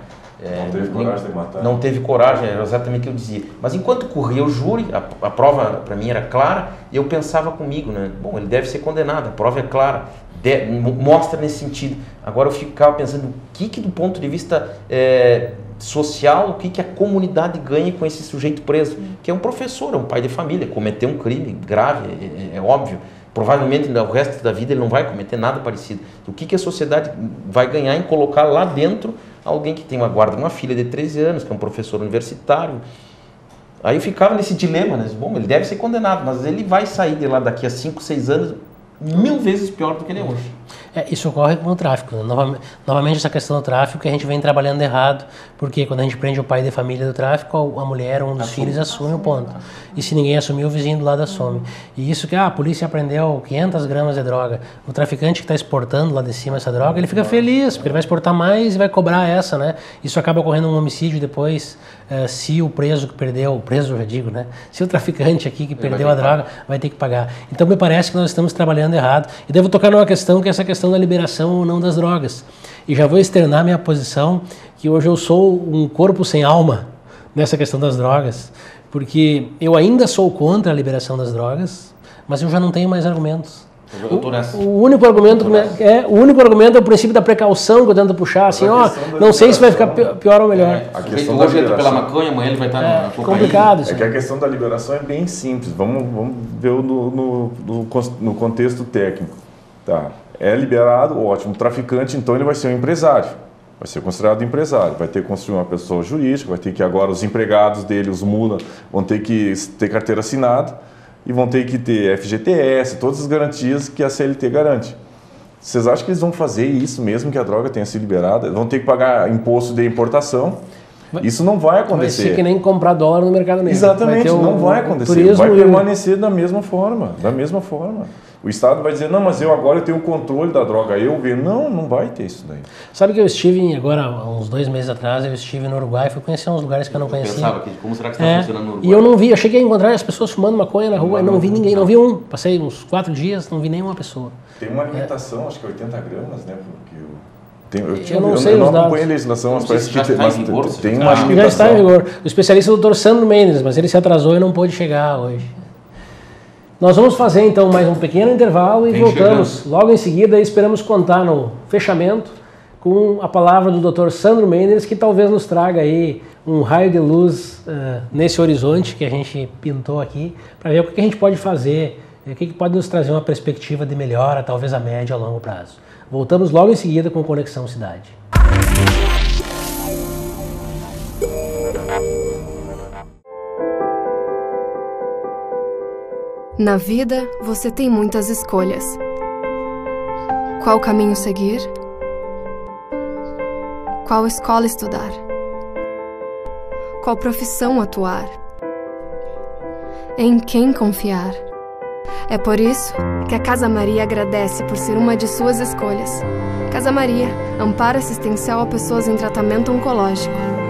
É, não teve coragem de matar. Não teve coragem, era exatamente o que eu dizia. Mas enquanto corria o júri, a, a prova para mim era clara, e eu pensava comigo, né? Bom, ele deve ser condenado, a prova é clara, de, mostra nesse sentido. Agora eu ficava pensando, o que, que do ponto de vista é, social, o que, que a comunidade ganha com esse sujeito preso? Que é um professor, é um pai de família, cometeu um crime grave, é, é, é óbvio. Provavelmente no resto da vida ele não vai cometer nada parecido. O que, que a sociedade vai ganhar em colocar lá dentro alguém que tem uma guarda, uma filha de treze anos, que é um professor universitário? Aí eu ficava nesse dilema, né? Bom, ele deve ser condenado, mas ele vai sair de lá daqui a cinco, seis anos mil vezes pior do que ele é hoje. É, isso ocorre com o tráfico. Né? Novamente, novamente essa questão do tráfico que a gente vem trabalhando errado, porque quando a gente prende o pai de família do tráfico, a mulher ou um dos assume, filhos assume o ponto. E se ninguém assumir, o vizinho do lado assume. E isso que ah, a polícia apreendeu quinhentas gramas de droga. O traficante que está exportando lá de cima essa droga, ele fica feliz, porque ele vai exportar mais e vai cobrar essa, né? Isso acaba ocorrendo um homicídio depois, uh, se o preso que perdeu, o preso eu já digo, né? Se o traficante aqui que perdeu a droga vai ter que pagar. Então me parece que nós estamos trabalhando errado. E devo tocar numa questão que é essa questão da liberação ou não das drogas. E já vou externar minha posição, que hoje eu sou um corpo sem alma nessa questão das drogas, porque eu ainda sou contra a liberação das drogas, mas eu já não tenho mais argumentos. Eu tô nessa. O, o único argumento é o único argumento é o princípio da precaução que eu tento puxar, assim, ó, não sei se vai ficar pior ou melhor. É, a questão hoje entra pela maconha, amanhã ele vai estar é, na cocaína. complicado isso. É que a questão da liberação é bem simples. Vamos, vamos ver no, no, no, no contexto técnico. Tá. É liberado, ótimo. O traficante, então, ele vai ser um empresário. Vai ser considerado empresário. Vai ter que construir uma pessoa jurídica, vai ter que agora os empregados dele, os mula, vão ter que ter carteira assinada e vão ter que ter F G T S, todas as garantias que a C L T garante. Vocês acham que eles vão fazer isso mesmo que a droga tenha sido liberada? Vão ter que pagar imposto de importação? Isso não vai acontecer. Vai ser que nem comprar dólar no mercado negro. Exatamente, vai não vai acontecer. Vai permanecer da mesma forma, da mesma forma. O Estado vai dizer, não, mas eu agora eu tenho o controle da droga, eu ver. Não, não vai ter isso daí. Sabe que eu estive, agora, há uns dois meses atrás, eu estive no Uruguai, fui conhecer uns lugares que eu não conhecia. Eu pensava, que, como será que está é, funcionando no Uruguai? E eu não vi, eu cheguei a encontrar as pessoas fumando maconha na rua, não, não vi ninguém, não vi um. Passei uns quatro dias, não vi nenhuma pessoa. Tem uma limitação, é. acho que oitenta gramas, né, porque eu... Tem, eu, eu não sei eu os não dados. acompanho a legislação, mas parece que tem, mas vigor, tem uma acho limitação. que já está em vigor. O especialista é o doutor Sandro Mendes, mas ele se atrasou e não pôde chegar hoje. Nós vamos fazer então mais um pequeno intervalo e tem voltamos chegando. Logo em seguida. Esperamos contar no fechamento com a palavra do doutor Sandro Mendes, que talvez nos traga aí um raio de luz uh, nesse horizonte que a gente pintou aqui, para ver o que a gente pode fazer, o que pode nos trazer uma perspectiva de melhora, talvez a médio e a longo prazo. Voltamos logo em seguida com Conexão Cidade. Na vida, você tem muitas escolhas. Qual caminho seguir? Qual escola estudar? Qual profissão atuar? Em quem confiar? É por isso que a Casa Maria agradece por ser uma de suas escolhas. Casa Maria, amparo assistencial a pessoas em tratamento oncológico.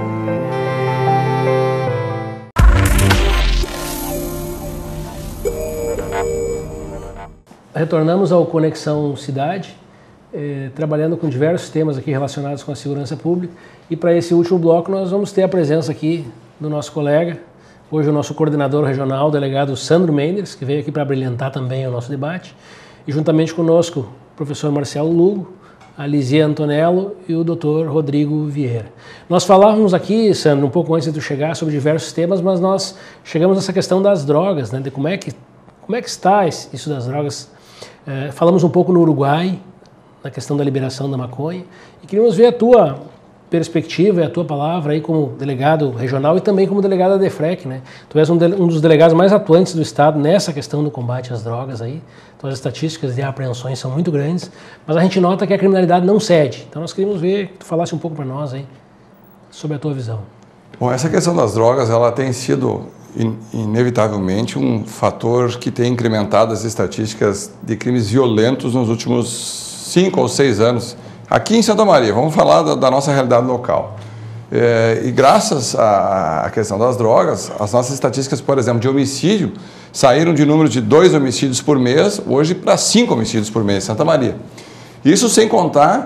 Retornamos ao Conexão Cidade, eh, trabalhando com diversos temas aqui relacionados com a segurança pública. E para esse último bloco nós vamos ter a presença aqui do nosso colega, hoje o nosso coordenador regional, o delegado Sandro Mendes, que veio aqui para brilhantar também o nosso debate. E juntamente conosco o professor Marcelo Lugo, a Lizia Antonello e o doutor Rodrigo Vieira. Nós falávamos aqui, Sandro, um pouco antes de tu chegar, sobre diversos temas, mas nós chegamos nessa questão das drogas, né, de como é que, como é que está isso das drogas. É, falamos um pouco no Uruguai, na questão da liberação da maconha, e queríamos ver a tua perspectiva e a tua palavra aí como delegado regional e também como delegado da DEFREC, né? Tu és um, de, um dos delegados mais atuantes do Estado nessa questão do combate às drogas aí, então as estatísticas de apreensões são muito grandes, mas a gente nota que a criminalidade não cede, então nós queríamos ver que tu falasse um pouco para nós aí sobre a tua visão. Bom, essa questão das drogas, ela tem sido inevitavelmente um fator que tem incrementado as estatísticas de crimes violentos nos últimos cinco ou seis anos. Aqui em Santa Maria, vamos falar da, da nossa realidade local. É, e graças à questão das drogas, as nossas estatísticas, por exemplo, de homicídio, saíram de número de dois homicídios por mês, hoje para cinco homicídios por mês em Santa Maria. Isso sem contar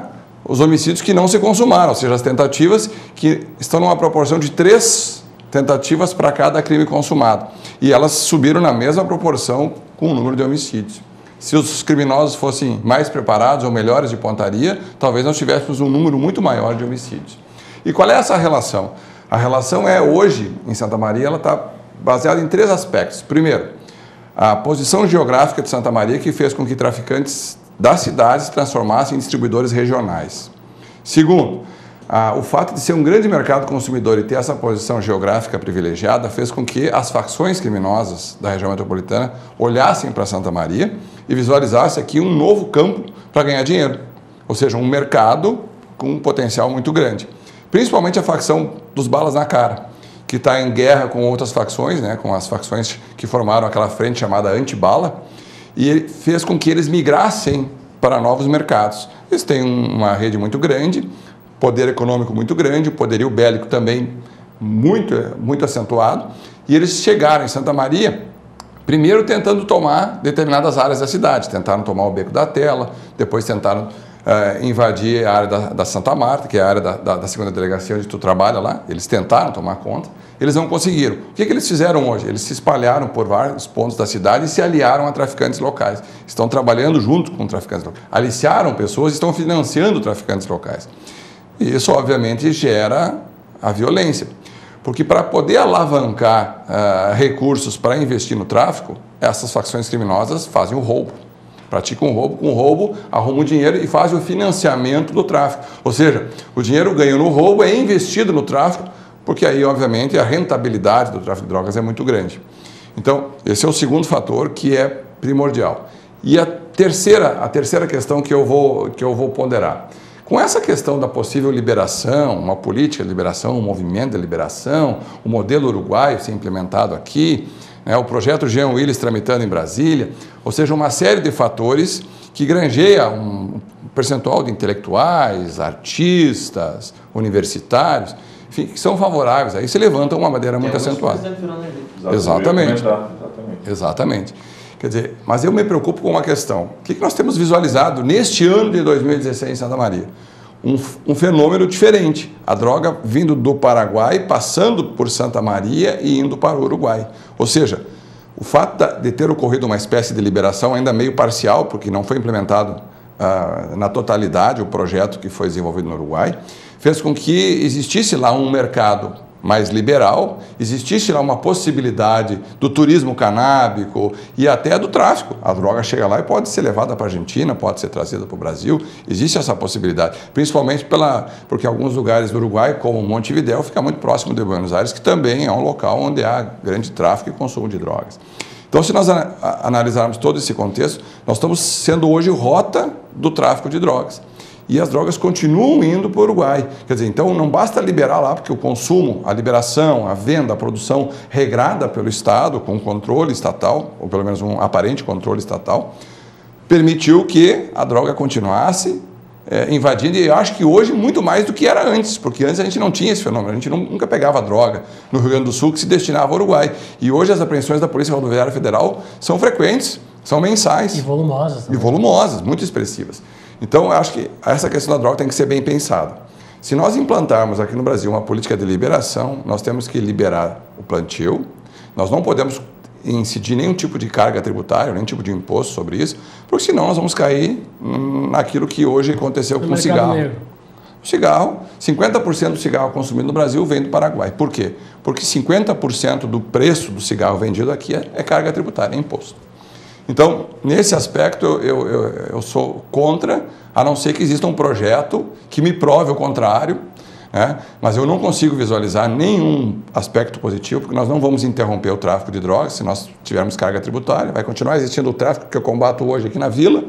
os homicídios que não se consumaram, ou seja, as tentativas que estão numa proporção de três tentativas para cada crime consumado. E elas subiram na mesma proporção com o número de homicídios. Se os criminosos fossem mais preparados ou melhores de pontaria, talvez nós tivéssemos um número muito maior de homicídios. E qual é essa relação? A relação é, hoje, em Santa Maria, ela está baseada em três aspectos. Primeiro, a posição geográfica de Santa Maria, que fez com que traficantes das cidades se transformassem em distribuidores regionais. Segundo, a, o fato de ser um grande mercado consumidor e ter essa posição geográfica privilegiada fez com que as facções criminosas da região metropolitana olhassem para Santa Maria e visualizassem aqui um novo campo para ganhar dinheiro, ou seja, um mercado com um potencial muito grande. Principalmente a facção dos balas na cara, que está em guerra com outras facções, né, com as facções que formaram aquela frente chamada anti-bala, e fez com que eles migrassem para novos mercados. Eles têm uma rede muito grande, poder econômico muito grande, poderio bélico também muito, muito acentuado, e eles chegaram em Santa Maria, primeiro tentando tomar determinadas áreas da cidade, tentaram tomar o Beco da Tela, depois tentaram Uh, invadir a área da, da Santa Marta, que é a área da, da, da segunda delegacia onde tu trabalha lá. Eles tentaram tomar conta, eles não conseguiram. O que, que eles fizeram hoje? Eles se espalharam por vários pontos da cidade e se aliaram a traficantes locais. Estão trabalhando junto com traficantes locais. Aliciaram pessoas e estão financiando traficantes locais. E isso, obviamente, gera a violência. Porque para poder alavancar uh, recursos para investir no tráfico, essas facções criminosas fazem o roubo. Praticam um roubo, com o roubo arrumam dinheiro e fazem o financiamento do tráfico. Ou seja, o dinheiro ganho no roubo é investido no tráfico, porque aí, obviamente, a rentabilidade do tráfico de drogas é muito grande. Então, esse é o segundo fator que é primordial. E a terceira, a terceira questão que eu vou, que eu vou ponderar. Com essa questão da possível liberação, uma política de liberação, um movimento de liberação, o modelo uruguaio ser implementado aqui, É, o projeto Jean Willis tramitando em Brasília, ou seja, uma série de fatores que granjeia um percentual de intelectuais, artistas, universitários, enfim, que são favoráveis. Aí se levanta uma bandeira muito acentuada. Exatamente. Exatamente. Exatamente. Quer dizer, mas eu me preocupo com uma questão. O que nós temos visualizado neste ano de dois mil e dezesseis em Santa Maria? Um, um fenômeno diferente, a droga vindo do Paraguai, passando por Santa Maria e indo para o Uruguai. Ou seja, o fato de ter ocorrido uma espécie de liberação ainda meio parcial, porque não foi implementado ah, na totalidade o projeto que foi desenvolvido no Uruguai, fez com que existisse lá um mercado mais liberal, existisse lá uma possibilidade do turismo canábico e até do tráfico. A droga chega lá e pode ser levada para a Argentina, pode ser trazida para o Brasil, existe essa possibilidade, principalmente pela, porque alguns lugares do Uruguai, como Montevidéu, fica muito próximo de Buenos Aires, que também é um local onde há grande tráfico e consumo de drogas. Então, se nós analisarmos todo esse contexto, nós estamos sendo hoje rota do tráfico de drogas. E as drogas continuam indo para o Uruguai. Quer dizer, então não basta liberar lá, porque o consumo, a liberação, a venda, a produção regrada pelo Estado, com controle estatal, ou pelo menos um aparente controle estatal, permitiu que a droga continuasse é, invadindo, e eu acho que hoje muito mais do que era antes, porque antes a gente não tinha esse fenômeno, a gente nunca pegava droga no Rio Grande do Sul que se destinava ao Uruguai. E hoje as apreensões da Polícia Rodoviária Federal são frequentes, são mensais. E volumosas. Também. E volumosas, muito expressivas. Então, eu acho que essa questão da droga tem que ser bem pensada. Se nós implantarmos aqui no Brasil uma política de liberação, nós temos que liberar o plantio, nós não podemos incidir nenhum tipo de carga tributária, nenhum tipo de imposto sobre isso, porque senão nós vamos cair naquilo que hoje aconteceu com o cigarro. Negro. O cigarro, cinquenta por cento do cigarro consumido no Brasil vem do Paraguai. Por quê? Porque cinquenta por cento do preço do cigarro vendido aqui é, é carga tributária, é imposto. Então, nesse aspecto, eu, eu, eu sou contra, a não ser que exista um projeto que me prove o contrário, né? Mas eu não consigo visualizar nenhum aspecto positivo, porque nós não vamos interromper o tráfico de drogas se nós tivermos carga tributária, vai continuar existindo o tráfico que eu combato hoje aqui na Vila.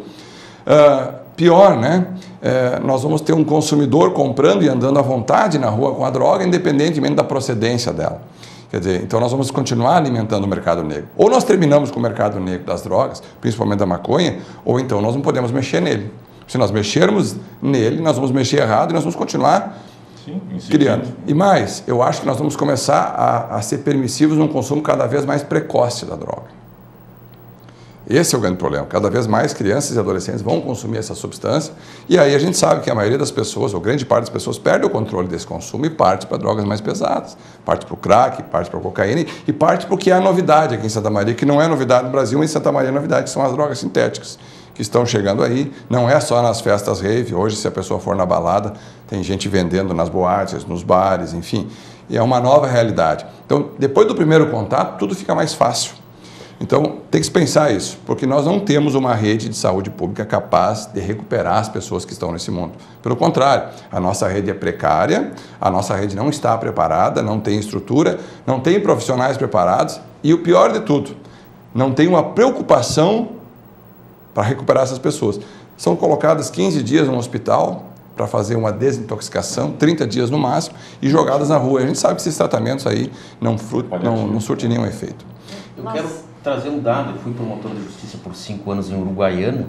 Uh, pior, né? Uh, nós vamos ter um consumidor comprando e andando à vontade na rua com a droga, independentemente da procedência dela. Quer dizer, então nós vamos continuar alimentando o mercado negro. Ou nós terminamos com o mercado negro das drogas, principalmente da maconha, ou então nós não podemos mexer nele. Se nós mexermos nele, nós vamos mexer errado e nós vamos continuar Sim, criando. E mais, eu acho que nós vamos começar a, a ser permissivos num consumo cada vez mais precoce da droga. Esse é o grande problema. Cada vez mais crianças e adolescentes vão consumir essa substância e aí a gente sabe que a maioria das pessoas, ou grande parte das pessoas, perde o controle desse consumo e parte para drogas mais pesadas. Parte para o crack, parte para a cocaína e parte para o que é a novidade aqui em Santa Maria, que não é novidade no Brasil, mas em Santa Maria é novidade, que são as drogas sintéticas, que estão chegando aí. Não é só nas festas rave. Hoje, se a pessoa for na balada, tem gente vendendo nas boates, nos bares, enfim. E é uma nova realidade. Então, depois do primeiro contato, tudo fica mais fácil. Então, tem que se pensar isso, porque nós não temos uma rede de saúde pública capaz de recuperar as pessoas que estão nesse mundo. Pelo contrário, a nossa rede é precária, a nossa rede não está preparada, não tem estrutura, não tem profissionais preparados e o pior de tudo, não tem uma preocupação para recuperar essas pessoas. São colocadas quinze dias no hospital para fazer uma desintoxicação, trinta dias no máximo, e jogadas na rua. A gente sabe que esses tratamentos aí não, não, não surtem nenhum efeito. Eu Nossa. quero trazer um dado. Eu fui promotor de justiça por cinco anos em Uruguaiana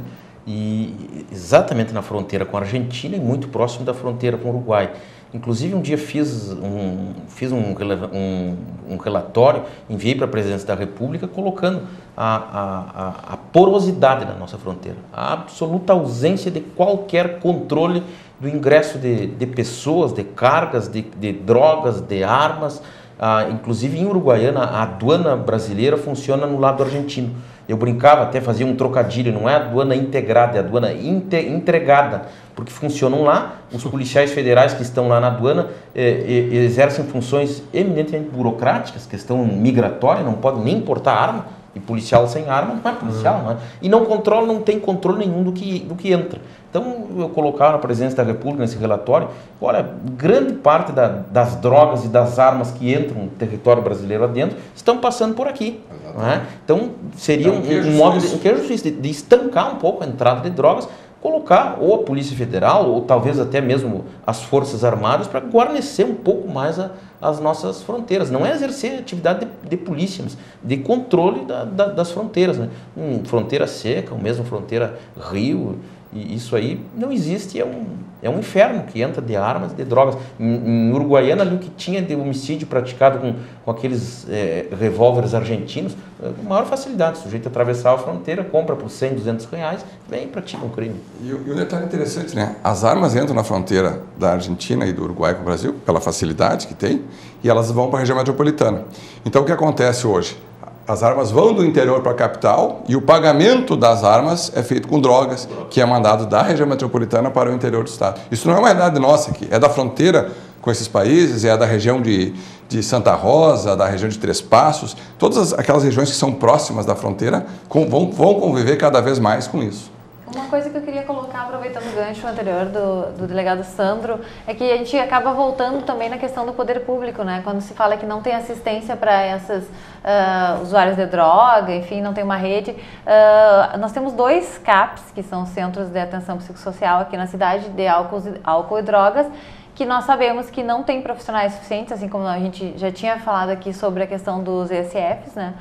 e exatamente na fronteira com a Argentina e muito próximo da fronteira com o Uruguai. Inclusive, um dia fiz um, fiz um, um, um relatório, enviei para a Presidência da República, colocando a, a, a porosidade da nossa fronteira, a absoluta ausência de qualquer controle do ingresso de, de pessoas, de cargas, de, de drogas, de armas. Ah, inclusive, em Uruguaiana, a aduana brasileira funciona no lado argentino. Eu brincava, até fazia um trocadilho, não é aduana integrada, é aduana inte, entregada, porque funcionam lá, os policiais federais que estão lá na aduana eh, eh, exercem funções eminentemente burocráticas, questão migratória, não podem nem importar arma, e policial sem arma não é policial, uhum. não é? E não controla, não tem controle nenhum do que, do que entra. Então, eu colocava na Presidência da República, nesse relatório, olha, grande parte da, das drogas e das armas que entram no território brasileiro adentro estão passando por aqui. Não é? Então, seria então, um, um modo de, de, de estancar um pouco a entrada de drogas, colocar ou a Polícia Federal, ou talvez até mesmo as Forças Armadas, para guarnecer um pouco mais a, as nossas fronteiras. Não é exercer atividade de, de polícia, mas de controle da, da, das fronteiras. Né? Um, fronteira seca, ou mesmo fronteira rio, e isso aí não existe, é um, é um inferno que entra de armas e de drogas. Em, em Uruguaiana, ali o que tinha de homicídio praticado com, com aqueles é, revólveres argentinos, com maior facilidade. O sujeito atravessava a fronteira, compra por cem, duzentos reais, vem e pratica um crime. E, e um detalhe interessante, né? As armas entram na fronteira da Argentina e do Uruguai com o Brasil, pela facilidade que tem, e elas vão para a região metropolitana. Então, o que acontece hoje? As armas vão do interior para a capital e o pagamento das armas é feito com drogas, que é mandado da região metropolitana para o interior do estado. Isso não é uma realidade nossa aqui, é da fronteira com esses países, é da região de, de Santa Rosa, da região de Três Passos, todas aquelas regiões que são próximas da fronteira com, vão, vão conviver cada vez mais com isso. Uma coisa que eu queria colocar, aproveitando o gancho anterior do, do delegado Sandro, é que a gente acaba voltando também na questão do poder público, né? Quando se fala que não tem assistência para essas uh, usuários de droga, enfim, não tem uma rede. Uh, nós temos dois C A Ps, que são Centros de Atenção Psicossocial aqui na cidade, de álcool, álcool e drogas, que nós sabemos que não tem profissionais suficientes, assim como a gente já tinha falado aqui sobre a questão dos E S Fs, né?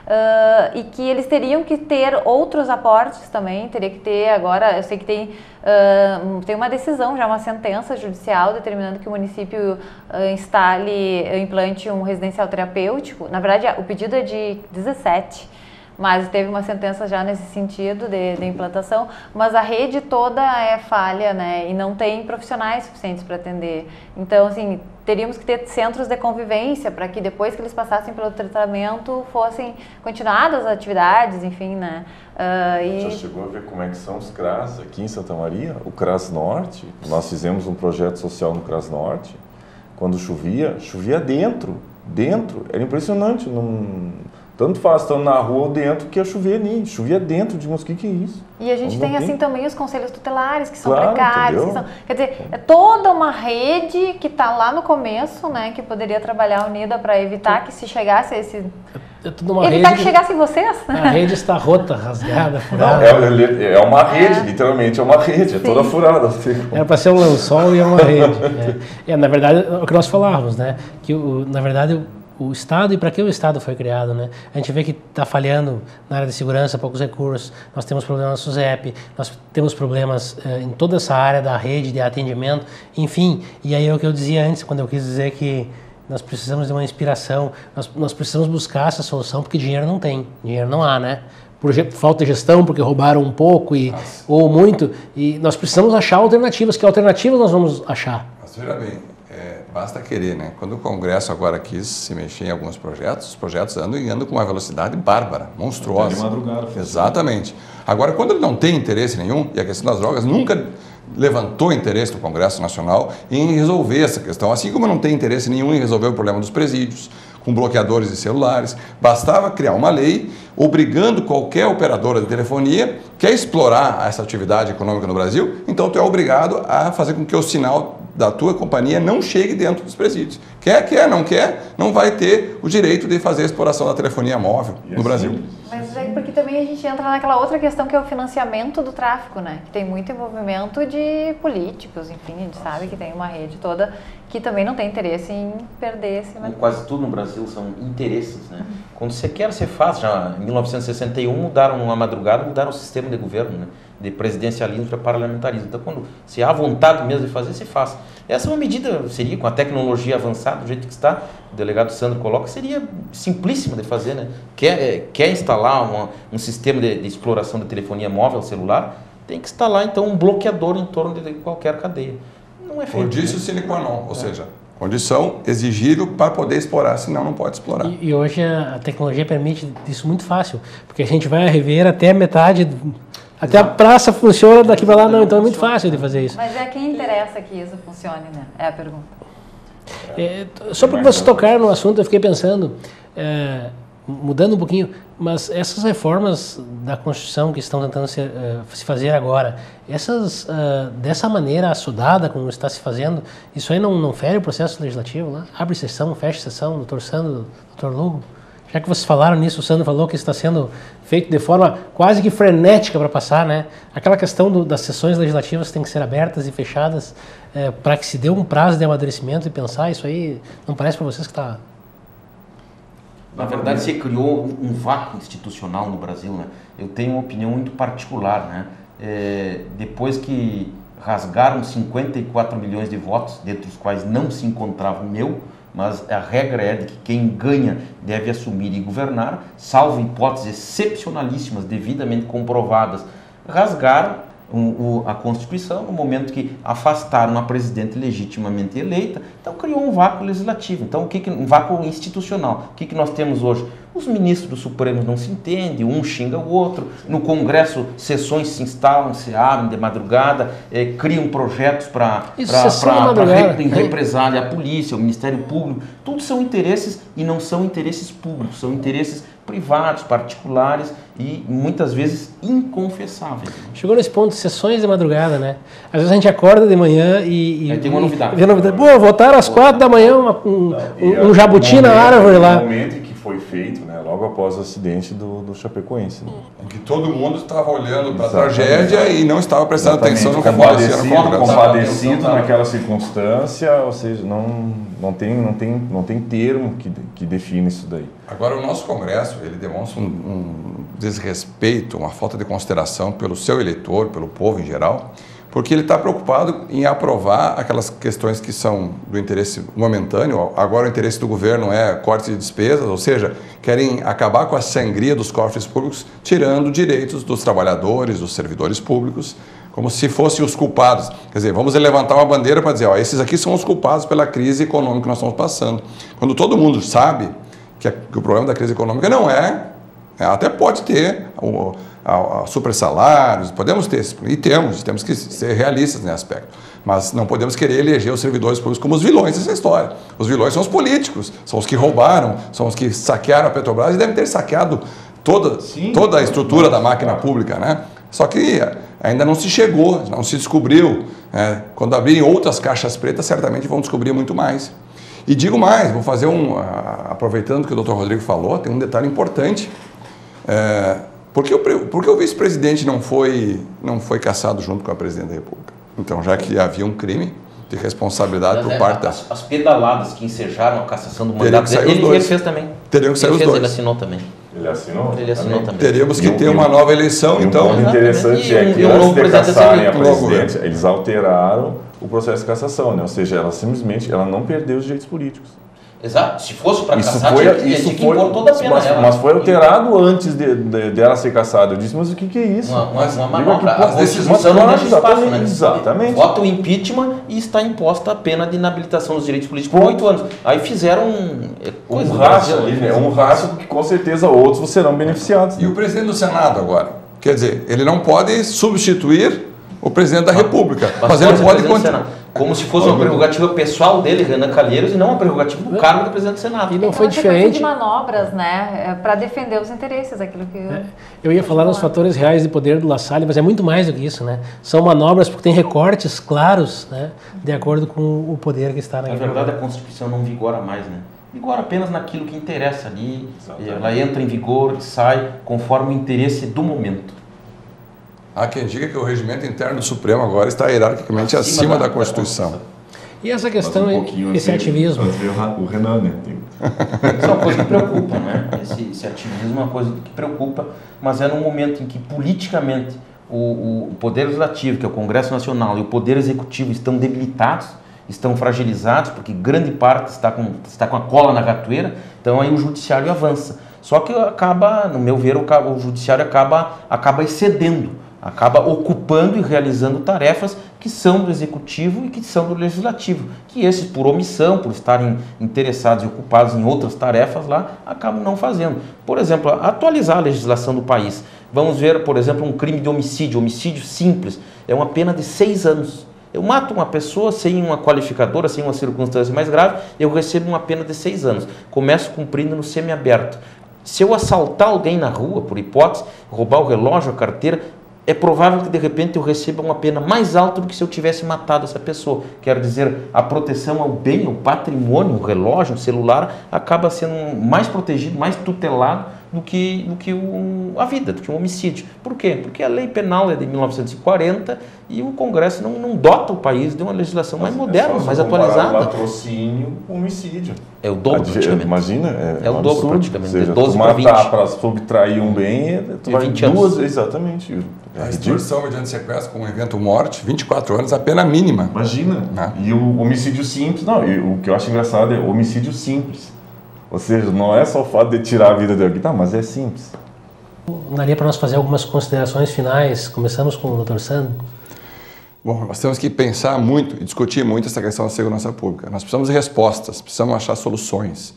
Uh, e que eles teriam que ter outros aportes também, teria que ter agora, eu sei que tem, uh, tem uma decisão, já uma sentença judicial determinando que o município uh, instale, implante um residencial terapêutico. Na verdade, o pedido é de dezessete, mas teve uma sentença já nesse sentido de, de implantação, mas a rede toda é falha, né, e não tem profissionais suficientes para atender. Então, assim, teríamos que ter centros de convivência para que depois que eles passassem pelo tratamento fossem continuadas as atividades, enfim, né. Uh, e... Já chegou a ver como é que são os C R A S aqui em Santa Maria? O C R A S Norte, nós fizemos um projeto social no C R A S Norte, quando chovia, chovia dentro, dentro, era impressionante, não... Tanto faz estando na rua ou dentro que ia chover ali. Chovia dentro de mosquito, que isso. E a gente não tem, tem assim, também os conselhos tutelares, que são claro, precários. Que são, quer dizer, é toda uma rede que está lá no começo, né, que poderia trabalhar unida para evitar que se chegasse a esse... É tudo uma evitar rede que chegassem vocês. A rede está rota, rasgada, furada. Não, é, é uma rede, é. literalmente, é uma rede, é Sim. toda furada. Era para ser um lençol e é uma rede. É. É, na verdade, é o que nós falávamos, né? Que, o, na verdade, o o Estado, e para que o Estado foi criado, né? A gente vê que está falhando na área de segurança, poucos recursos, nós temos problemas no SUSEP, nós temos problemas eh, em toda essa área da rede de atendimento, enfim, e aí é o que eu dizia antes, quando eu quis dizer que nós precisamos de uma inspiração, nós, nós precisamos buscar essa solução, porque dinheiro não tem, dinheiro não há, né? por falta de gestão, porque roubaram um pouco e, ou muito, e nós precisamos achar alternativas. Que alternativas nós vamos achar? Mas veja bem, é, basta querer, né? Quando o Congresso agora quis se mexer em alguns projetos, os projetos andam e andam com uma velocidade bárbara, monstruosa. De madrugada. Exatamente. Agora, quando ele não tem interesse nenhum, e a questão das drogas nunca levantou interesse do Congresso Nacional em resolver essa questão, assim como não tem interesse nenhum em resolver o problema dos presídios, com bloqueadores de celulares, bastava criar uma lei obrigando qualquer operadora de telefonia que quer explorar essa atividade econômica no Brasil, então tu é obrigado a fazer com que o sinal da tua companhia não chegue dentro dos presídios. Quer, quer, não quer, não vai ter o direito de fazer a exploração da telefonia móvel no assim, Brasil. Mas é porque também a gente entra naquela outra questão que é o financiamento do tráfico, né? Que tem muito envolvimento de políticos, enfim, a gente sabe que tem uma rede toda que também não tem interesse em perder esse... Como quase tudo no Brasil são interesses, né? Uhum. Quando você quer, você faz. Já em mil novecentos e sessenta e um mudaram uma madrugada, mudaram o sistema de governo, né? De presidencialismo para parlamentarismo. Então, quando se há vontade mesmo de fazer, se faz. Essa é uma medida, seria com a tecnologia avançada, do jeito que está, o delegado Sandro coloca, seria simplíssima de fazer, né? Quer, é, quer instalar uma, um sistema de, de exploração de telefonia móvel, celular, tem que instalar, então, um bloqueador em torno de qualquer cadeia. Não é feito. Condício sine qua non, ou é. seja, condição exigível para poder explorar, senão não pode explorar. E, e hoje a tecnologia permite isso muito fácil, porque a gente vai a rever até a metade... Até a praça funciona daqui para lá, não, então é muito fácil de fazer isso. Mas é quem interessa que isso funcione, né? É a pergunta. É, só porque vocês tocaram no assunto, eu fiquei pensando, é, mudando um pouquinho, mas essas reformas da Constituição que estão tentando se, uh, se fazer agora, essas, uh, dessa maneira assodada como está se fazendo, isso aí não, não fere o processo legislativo, né? Abre sessão, fecha sessão, doutor Sandro, doutor Lugo? Já que vocês falaram nisso, o Sandro falou que isso está sendo feito de forma quase que frenética para passar, né? Aquela questão do, das sessões legislativas têm que ser abertas e fechadas é, para que se dê um prazo de amadurecimento e pensar, isso aí não parece para vocês que está... Na verdade, se criou um vácuo institucional no Brasil, né? Eu tenho uma opinião muito particular, né? É, depois que rasgaram cinquenta e quatro milhões de votos, dentre os quais não se encontrava o meu, mas a regra é de que quem ganha deve assumir e governar, salvo hipóteses excepcionalíssimas, devidamente comprovadas, rasgaram o, o, a Constituição no momento que afastaram a presidente legitimamente eleita, então criou um vácuo legislativo, então o que que, um vácuo institucional. O que, que nós temos hoje? Os ministros do Supremo não se entendem, um xinga o outro, no Congresso sessões se instalam, se abrem de madrugada, eh, criam projetos para re, represália a polícia, o Ministério Público, tudo são interesses e não são interesses públicos, são interesses privados, particulares e muitas vezes inconfessáveis. Chegou nesse ponto, sessões de madrugada, né? Às vezes a gente acorda de manhã e... e Aí tem uma novidade. E, novidade. Pô, votaram às quatro da manhã uma, um, um, um jabuti na árvore lá. No momento em que foi feito, né, logo após o acidente do, do Chapecoense. Né? Em que todo mundo estava olhando para a tragédia e não estava prestando Exatamente. atenção no que compadecido, acontecia. Compadecido naquela circunstância, ou seja, não, não, tem, não, tem, não tem termo que, que define isso daí. Agora, o nosso Congresso, ele demonstra um, um desrespeito, uma falta de consideração pelo seu eleitor, pelo povo em geral, porque ele está preocupado em aprovar aquelas questões que são do interesse momentâneo. Agora o interesse do governo é corte de despesas, ou seja, querem acabar com a sangria dos cofres públicos, tirando direitos dos trabalhadores, dos servidores públicos, como se fossem os culpados. Quer dizer, vamos levantar uma bandeira para dizer, ó, esses aqui são os culpados pela crise econômica que nós estamos passando. Quando todo mundo sabe que, a, que o problema da crise econômica não é, até pode ter o, a, a supersalários, podemos ter, e temos, temos que ser realistas nesse aspecto, mas não podemos querer eleger os servidores públicos como os vilões dessa história. Os vilões são os políticos, são os que roubaram, são os que saquearam a Petrobras e devem ter saqueado toda, toda a estrutura da máquina pública, né? Só que ainda não se chegou, não se descobriu. Né? Quando abrirem outras caixas pretas, certamente vão descobrir muito mais. E digo mais, vou fazer um, aproveitando que o doutor Rodrigo falou, tem um detalhe importante. É, por que o, por que o vice-presidente não foi, não foi caçado junto com a presidente da República? Então, já que havia um crime de responsabilidade Mas por é, parte da... As, as pedaladas que ensejaram a cassação do mandato dele, ele, ele fez também. Teriam que sair ele os fez, dois. Ele assinou também. Ele assinou? Ele assinou também. Teríamos que E ter um- uma nova eleição, E um então. ponto interessante E é um- que e um antes novo de presidente caçarem a da República. presidente, eles alteraram o processo de cassação, né? Ou seja, ela simplesmente ela não perdeu os direitos políticos. Exato. Se fosse para Isso caçar, foi, tinha, tinha, isso tinha que foi, impor toda a pena. mas, ela. mas foi alterado antes de, de, de ela ser caçada. Eu disse, mas o que, que é isso? Uma, uma, uma Diga manobra. que, A pô, Constituição não deixa espaço, né? Exatamente. Vota o impeachment e está imposta a pena de inabilitação dos direitos políticos por oito anos. Aí fizeram um, um racha ali, né? Um racha que com certeza outros serão beneficiados. E o presidente do Senado agora? Quer dizer, ele não pode substituir o presidente da República, mas, mas ele pode continuar. Como se fosse uma prerrogativa pessoal dele, Renan Calheiros, e não uma prerrogativa do cargo do presidente do Senado. E não é foi diferente. De manobras, né, para defender os interesses, aquilo que é. Eu ia falar nos fatores reais de poder do La Salle, mas é muito mais do que isso, né? São manobras porque tem recortes claros, né, de acordo com o poder que está na. Na verdade, a Constituição não vigora mais, né? Vigora apenas naquilo que interessa ali. Exatamente. Ela entra em vigor, sai conforme o interesse do momento. Há quem diga que o regimento interno do Supremo agora está hierarquicamente acima, acima da, da Constituição. Da e essa questão, um esse ativismo? O Renan, né? Isso é uma coisa que preocupa, né? Esse, esse ativismo é uma coisa que preocupa, mas é num momento em que politicamente o, o Poder Legislativo, que é o Congresso Nacional, e o Poder Executivo estão debilitados, estão fragilizados, porque grande parte está com, está com a cola na ratoeira, então aí o Judiciário avança. Só que acaba, no meu ver, o, o Judiciário acaba, acaba excedendo, acaba ocupando e realizando tarefas que são do Executivo e que são do Legislativo, que esses, por omissão, por estarem interessados e ocupados em outras tarefas lá, acabam não fazendo. Por exemplo, atualizar a legislação do país. Vamos ver, por exemplo, um crime de homicídio, homicídio simples, é uma pena de seis anos. Eu mato uma pessoa sem uma qualificadora, sem uma circunstância mais grave, eu recebo uma pena de seis anos. Começo cumprindo no semiaberto. Se eu assaltar alguém na rua, por hipótese, roubar o relógio, a carteira, é provável que de repente eu receba uma pena mais alta do que se eu tivesse matado essa pessoa. Quero dizer, a proteção ao bem, ao patrimônio, o relógio, o celular, acaba sendo mais protegido, mais tutelado do que, do que o, a vida, do que um homicídio. Por quê? Porque a lei penal é de mil novecentos e quarenta e o Congresso não, não dota o país de uma legislação mais moderna, mais atualizada. Latrocínio, homicídio. É o dobro, praticamente. Imagina, é, é o um dobro, absurdo. praticamente. Ou seja, de doze para vinte. matar para subtrair um bem, tu vai duas, exatamente. A extorsão mediante sequestro com um evento morte, vinte e quatro anos, a pena mínima. Imagina. Não. E o homicídio simples, não, o que eu acho engraçado é homicídio simples. Ou seja, não é só o fato de tirar a vida de alguém, tá, mas é simples. Daria para nós fazer algumas considerações finais. Começamos com o doutor Sandro. Bom, nós temos que pensar muito e discutir muito essa questão da segurança pública. Nós precisamos de respostas, precisamos achar soluções.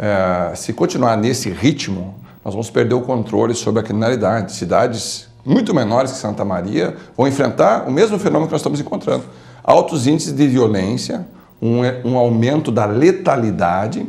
É, se continuar nesse ritmo, nós vamos perder o controle sobre a criminalidade. Cidades muito menores que Santa Maria vão enfrentar o mesmo fenômeno que nós estamos encontrando. Altos índices de violência, um, um aumento da letalidade,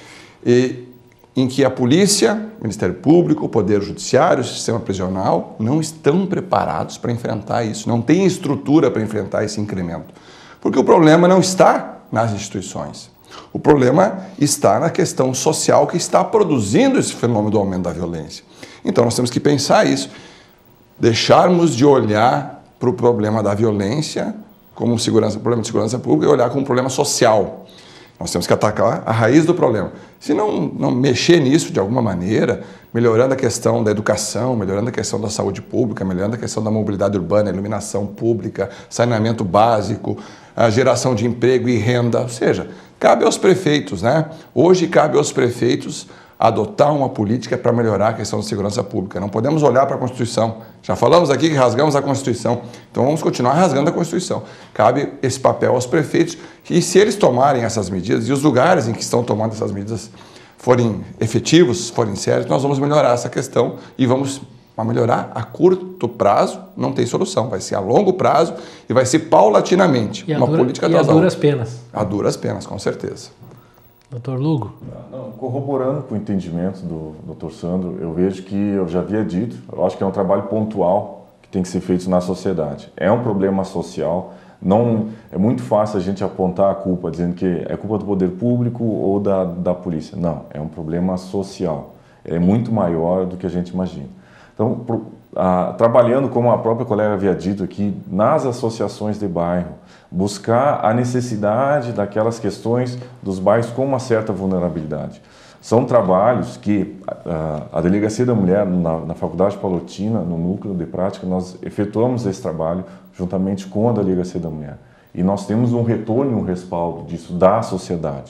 e, em que a polícia, o Ministério Público, o Poder Judiciário, o sistema prisional não estão preparados para enfrentar isso, não têm estrutura para enfrentar esse incremento. Porque o problema não está nas instituições, o problema está na questão social que está produzindo esse fenômeno do aumento da violência. Então nós temos que pensar isso, deixarmos de olhar para o problema da violência como um segurança, problema de segurança pública e olhar como um problema social. Nós temos que atacar a raiz do problema. Se não, não mexer nisso de alguma maneira, melhorando a questão da educação, melhorando a questão da saúde pública, melhorando a questão da mobilidade urbana, iluminação pública, saneamento básico, a geração de emprego e renda, ou seja, cabe aos prefeitos, né? Hoje cabe aos prefeitos adotar uma política para melhorar a questão da segurança pública. Não podemos olhar para a Constituição. Já falamos aqui que rasgamos a Constituição, então vamos continuar rasgando a Constituição. Cabe esse papel aos prefeitos e se eles tomarem essas medidas e os lugares em que estão tomando essas medidas forem efetivos, forem sérios, nós vamos melhorar essa questão e vamos melhorar a curto prazo, não tem solução, vai ser a longo prazo e vai ser paulatinamente. E a, uma dura, política e a duras penas. A duras penas, com certeza. doutor Lugo? Não, corroborando com o entendimento do doutor Sandro, eu vejo que, eu já havia dito, eu acho que é um trabalho pontual que tem que ser feito na sociedade. É um problema social, não, é muito fácil a gente apontar a culpa, dizendo que é culpa do poder público ou da, da polícia. Não, é um problema social, é muito maior do que a gente imagina. Então, pro, a, trabalhando, como a própria colega havia dito aqui, nas associações de bairro, buscar a necessidade daquelas questões dos bairros com uma certa vulnerabilidade. São trabalhos que a, a Delegacia da Mulher, na, na Faculdade Palotina, no Núcleo de Prática, nós efetuamos esse trabalho juntamente com a Delegacia da Mulher. E nós temos um retorno e um respaldo disso da sociedade.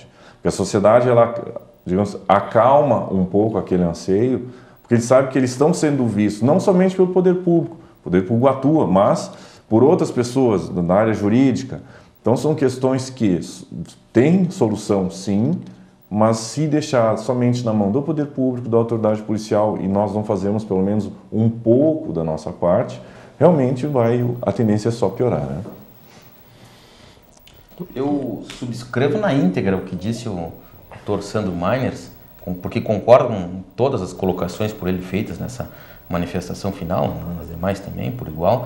Porque a sociedade, ela, digamos, acalma um pouco aquele anseio, porque eles sabem que eles estão sendo vistos, não somente pelo poder público, o poder público atua, mas por outras pessoas na área jurídica. Então são questões que têm solução, sim, mas se deixar somente na mão do poder público, da autoridade policial, e nós não fazemos pelo menos um pouco da nossa parte, realmente vai, a tendência é só piorar, né? Eu subscrevo na íntegra o que disse o doutor Sandro Meiners, porque concordo com todas as colocações por ele feitas nessa manifestação final, nas demais também, por igual,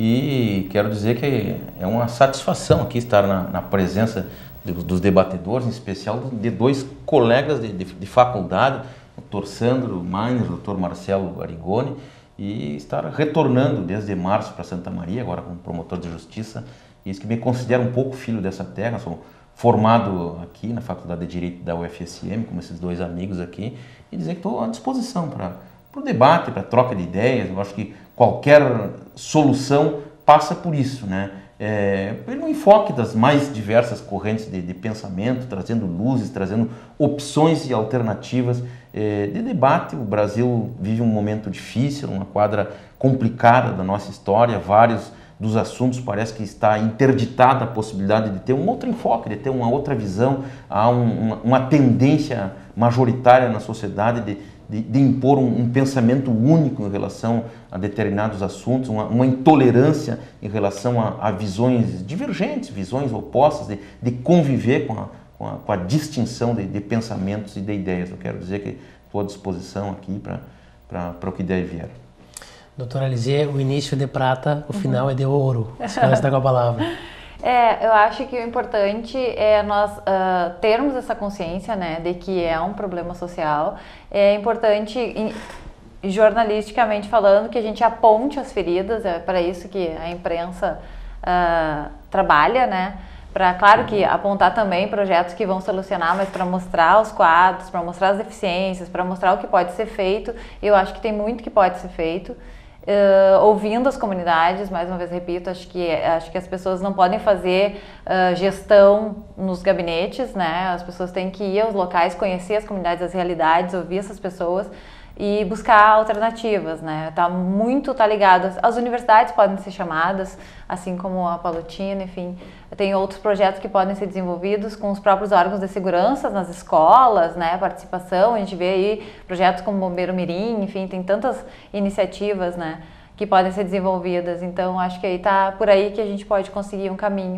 e quero dizer que é uma satisfação aqui estar na, na presença dos debatedores, em especial de dois colegas de, de, de faculdade, o doutor Sandro Meiners, o doutor Marcelo Arigoni, e estar retornando desde março para Santa Maria, agora como promotor de justiça, e isso que me considero um pouco filho dessa terra, sou formado aqui na Faculdade de Direito da U F S M, como esses dois amigos aqui, e dizer que estou à disposição para o debate, para a troca de ideias. Eu acho que qualquer solução passa por isso, né? É, pelo enfoque das mais diversas correntes de, de pensamento, trazendo luzes, trazendo opções e alternativas é, de debate. O Brasil vive um momento difícil, uma quadra complicada da nossa história, vários dos assuntos parece que está interditada a possibilidade de ter um outro enfoque, de ter uma outra visão. Há um, uma, uma tendência majoritária na sociedade de, de, de impor um, um pensamento único em relação a determinados assuntos, uma, uma intolerância em relação a, a visões divergentes, visões opostas, de, de conviver com a, com a, com a distinção de, de pensamentos e de ideias. Eu quero dizer que estou à disposição aqui para o que der e vier. Doutora Alizé, o início é de prata, o final é de ouro. A senhora está com a palavra. É, eu acho que o importante é nós uh, termos essa consciência, né, de que é um problema social. É importante, em, jornalisticamente falando, que a gente aponte as feridas, é para isso que a imprensa uh, trabalha, né? Para, claro que apontar também projetos que vão solucionar, mas para mostrar os quadros, para mostrar as deficiências, para mostrar o que pode ser feito. Eu acho que tem muito que pode ser feito. Uh, ouvindo as comunidades, mais uma vez repito, acho que, acho que as pessoas não podem fazer uh, gestão nos gabinetes, né? As pessoas têm que ir aos locais, conhecer as comunidades, as realidades, ouvir essas pessoas e buscar alternativas, né? Tá muito, tá ligado. As universidades podem ser chamadas, assim como a Palotina, enfim. Tem outros projetos que podem ser desenvolvidos com os próprios órgãos de segurança nas escolas, né? Participação, a gente vê aí projetos como Bombeiro Mirim, enfim, tem tantas iniciativas, né? Que podem ser desenvolvidas. Então, acho que aí tá por aí que a gente pode conseguir um caminho.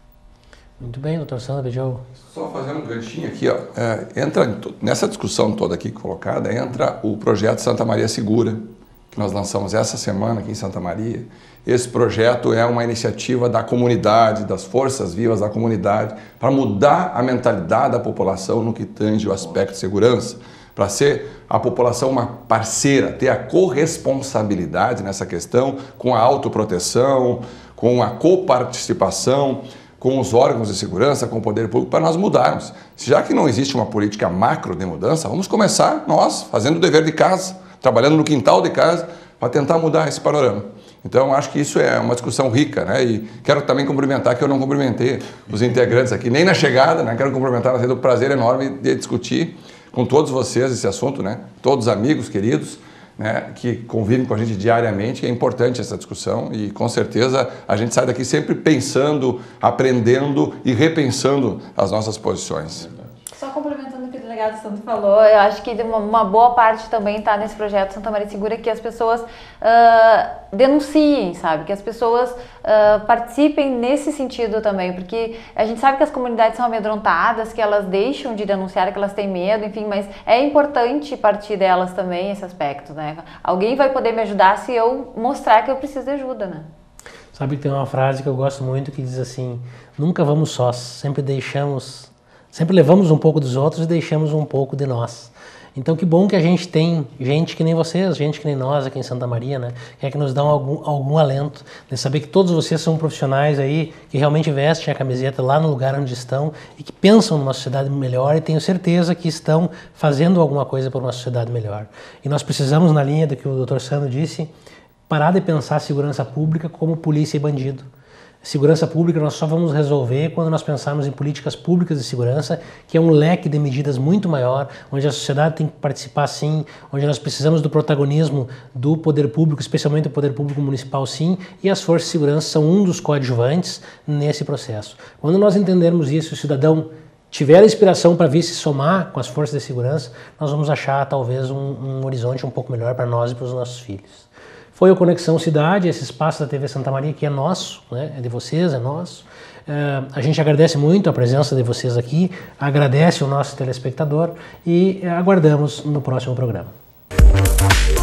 Muito bem, doutor Sandro Beijou. Só fazendo um ganchinho aqui, ó, é, entra nessa discussão toda aqui colocada, entra o projeto Santa Maria Segura, que nós lançamos essa semana aqui em Santa Maria. Esse projeto é uma iniciativa da comunidade, das forças vivas da comunidade, para mudar a mentalidade da população no que tange o aspecto de segurança, para ser a população uma parceira, ter a corresponsabilidade nessa questão, com a autoproteção, com a coparticipação, com os órgãos de segurança, com o poder público, para nós mudarmos. Já que não existe uma política macro de mudança, vamos começar nós, fazendo o dever de casa, trabalhando no quintal de casa, para tentar mudar esse panorama. Então, acho que isso é uma discussão rica, né? E quero também cumprimentar, que eu não cumprimentei os integrantes aqui, nem na chegada, né? Quero cumprimentar, tendo um prazer enorme de discutir com todos vocês esse assunto, né? Todos amigos, queridos, né, que convivem com a gente diariamente. É importante essa discussão e com certeza a gente sai daqui sempre pensando, aprendendo e repensando as nossas posições. Só complementando o que o delegado Santo falou, eu acho que uma, uma boa parte também está nesse projeto Santa Maria Segura, que as pessoas uh, denunciem, sabe? Que as pessoas uh, participem nesse sentido também, porque a gente sabe que as comunidades são amedrontadas, que elas deixam de denunciar, que elas têm medo, enfim, mas é importante partir delas também esse aspecto, né? Alguém vai poder me ajudar se eu mostrar que eu preciso de ajuda, né? Sabe que tem uma frase que eu gosto muito que diz assim: nunca vamos sós, sempre deixamos... Sempre levamos um pouco dos outros e deixamos um pouco de nós. Então, que bom que a gente tem gente que nem vocês, gente que nem nós aqui em Santa Maria, né? Que é que nos dão algum, algum alento de saber que todos vocês são profissionais aí que realmente vestem a camiseta lá no lugar onde estão e que pensam numa sociedade melhor, e tenho certeza que estão fazendo alguma coisa por uma sociedade melhor. E nós precisamos, na linha do que o doutor Sandro disse, parar de pensar a segurança pública como polícia e bandido. Segurança pública nós só vamos resolver quando nós pensarmos em políticas públicas de segurança, que é um leque de medidas muito maior, onde a sociedade tem que participar sim, onde nós precisamos do protagonismo do poder público, especialmente do poder público municipal sim, e as forças de segurança são um dos coadjuvantes nesse processo. Quando nós entendermos isso, o cidadão tiver a inspiração para vir se somar com as forças de segurança, nós vamos achar talvez um, um horizonte um pouco melhor para nós e para os nossos filhos. Foi o Conexão Cidade, esse espaço da T V Santa Maria que é nosso, né? É de vocês, é nosso. Uh, a gente agradece muito a presença de vocês aqui, agradece o nosso telespectador e aguardamos no próximo programa.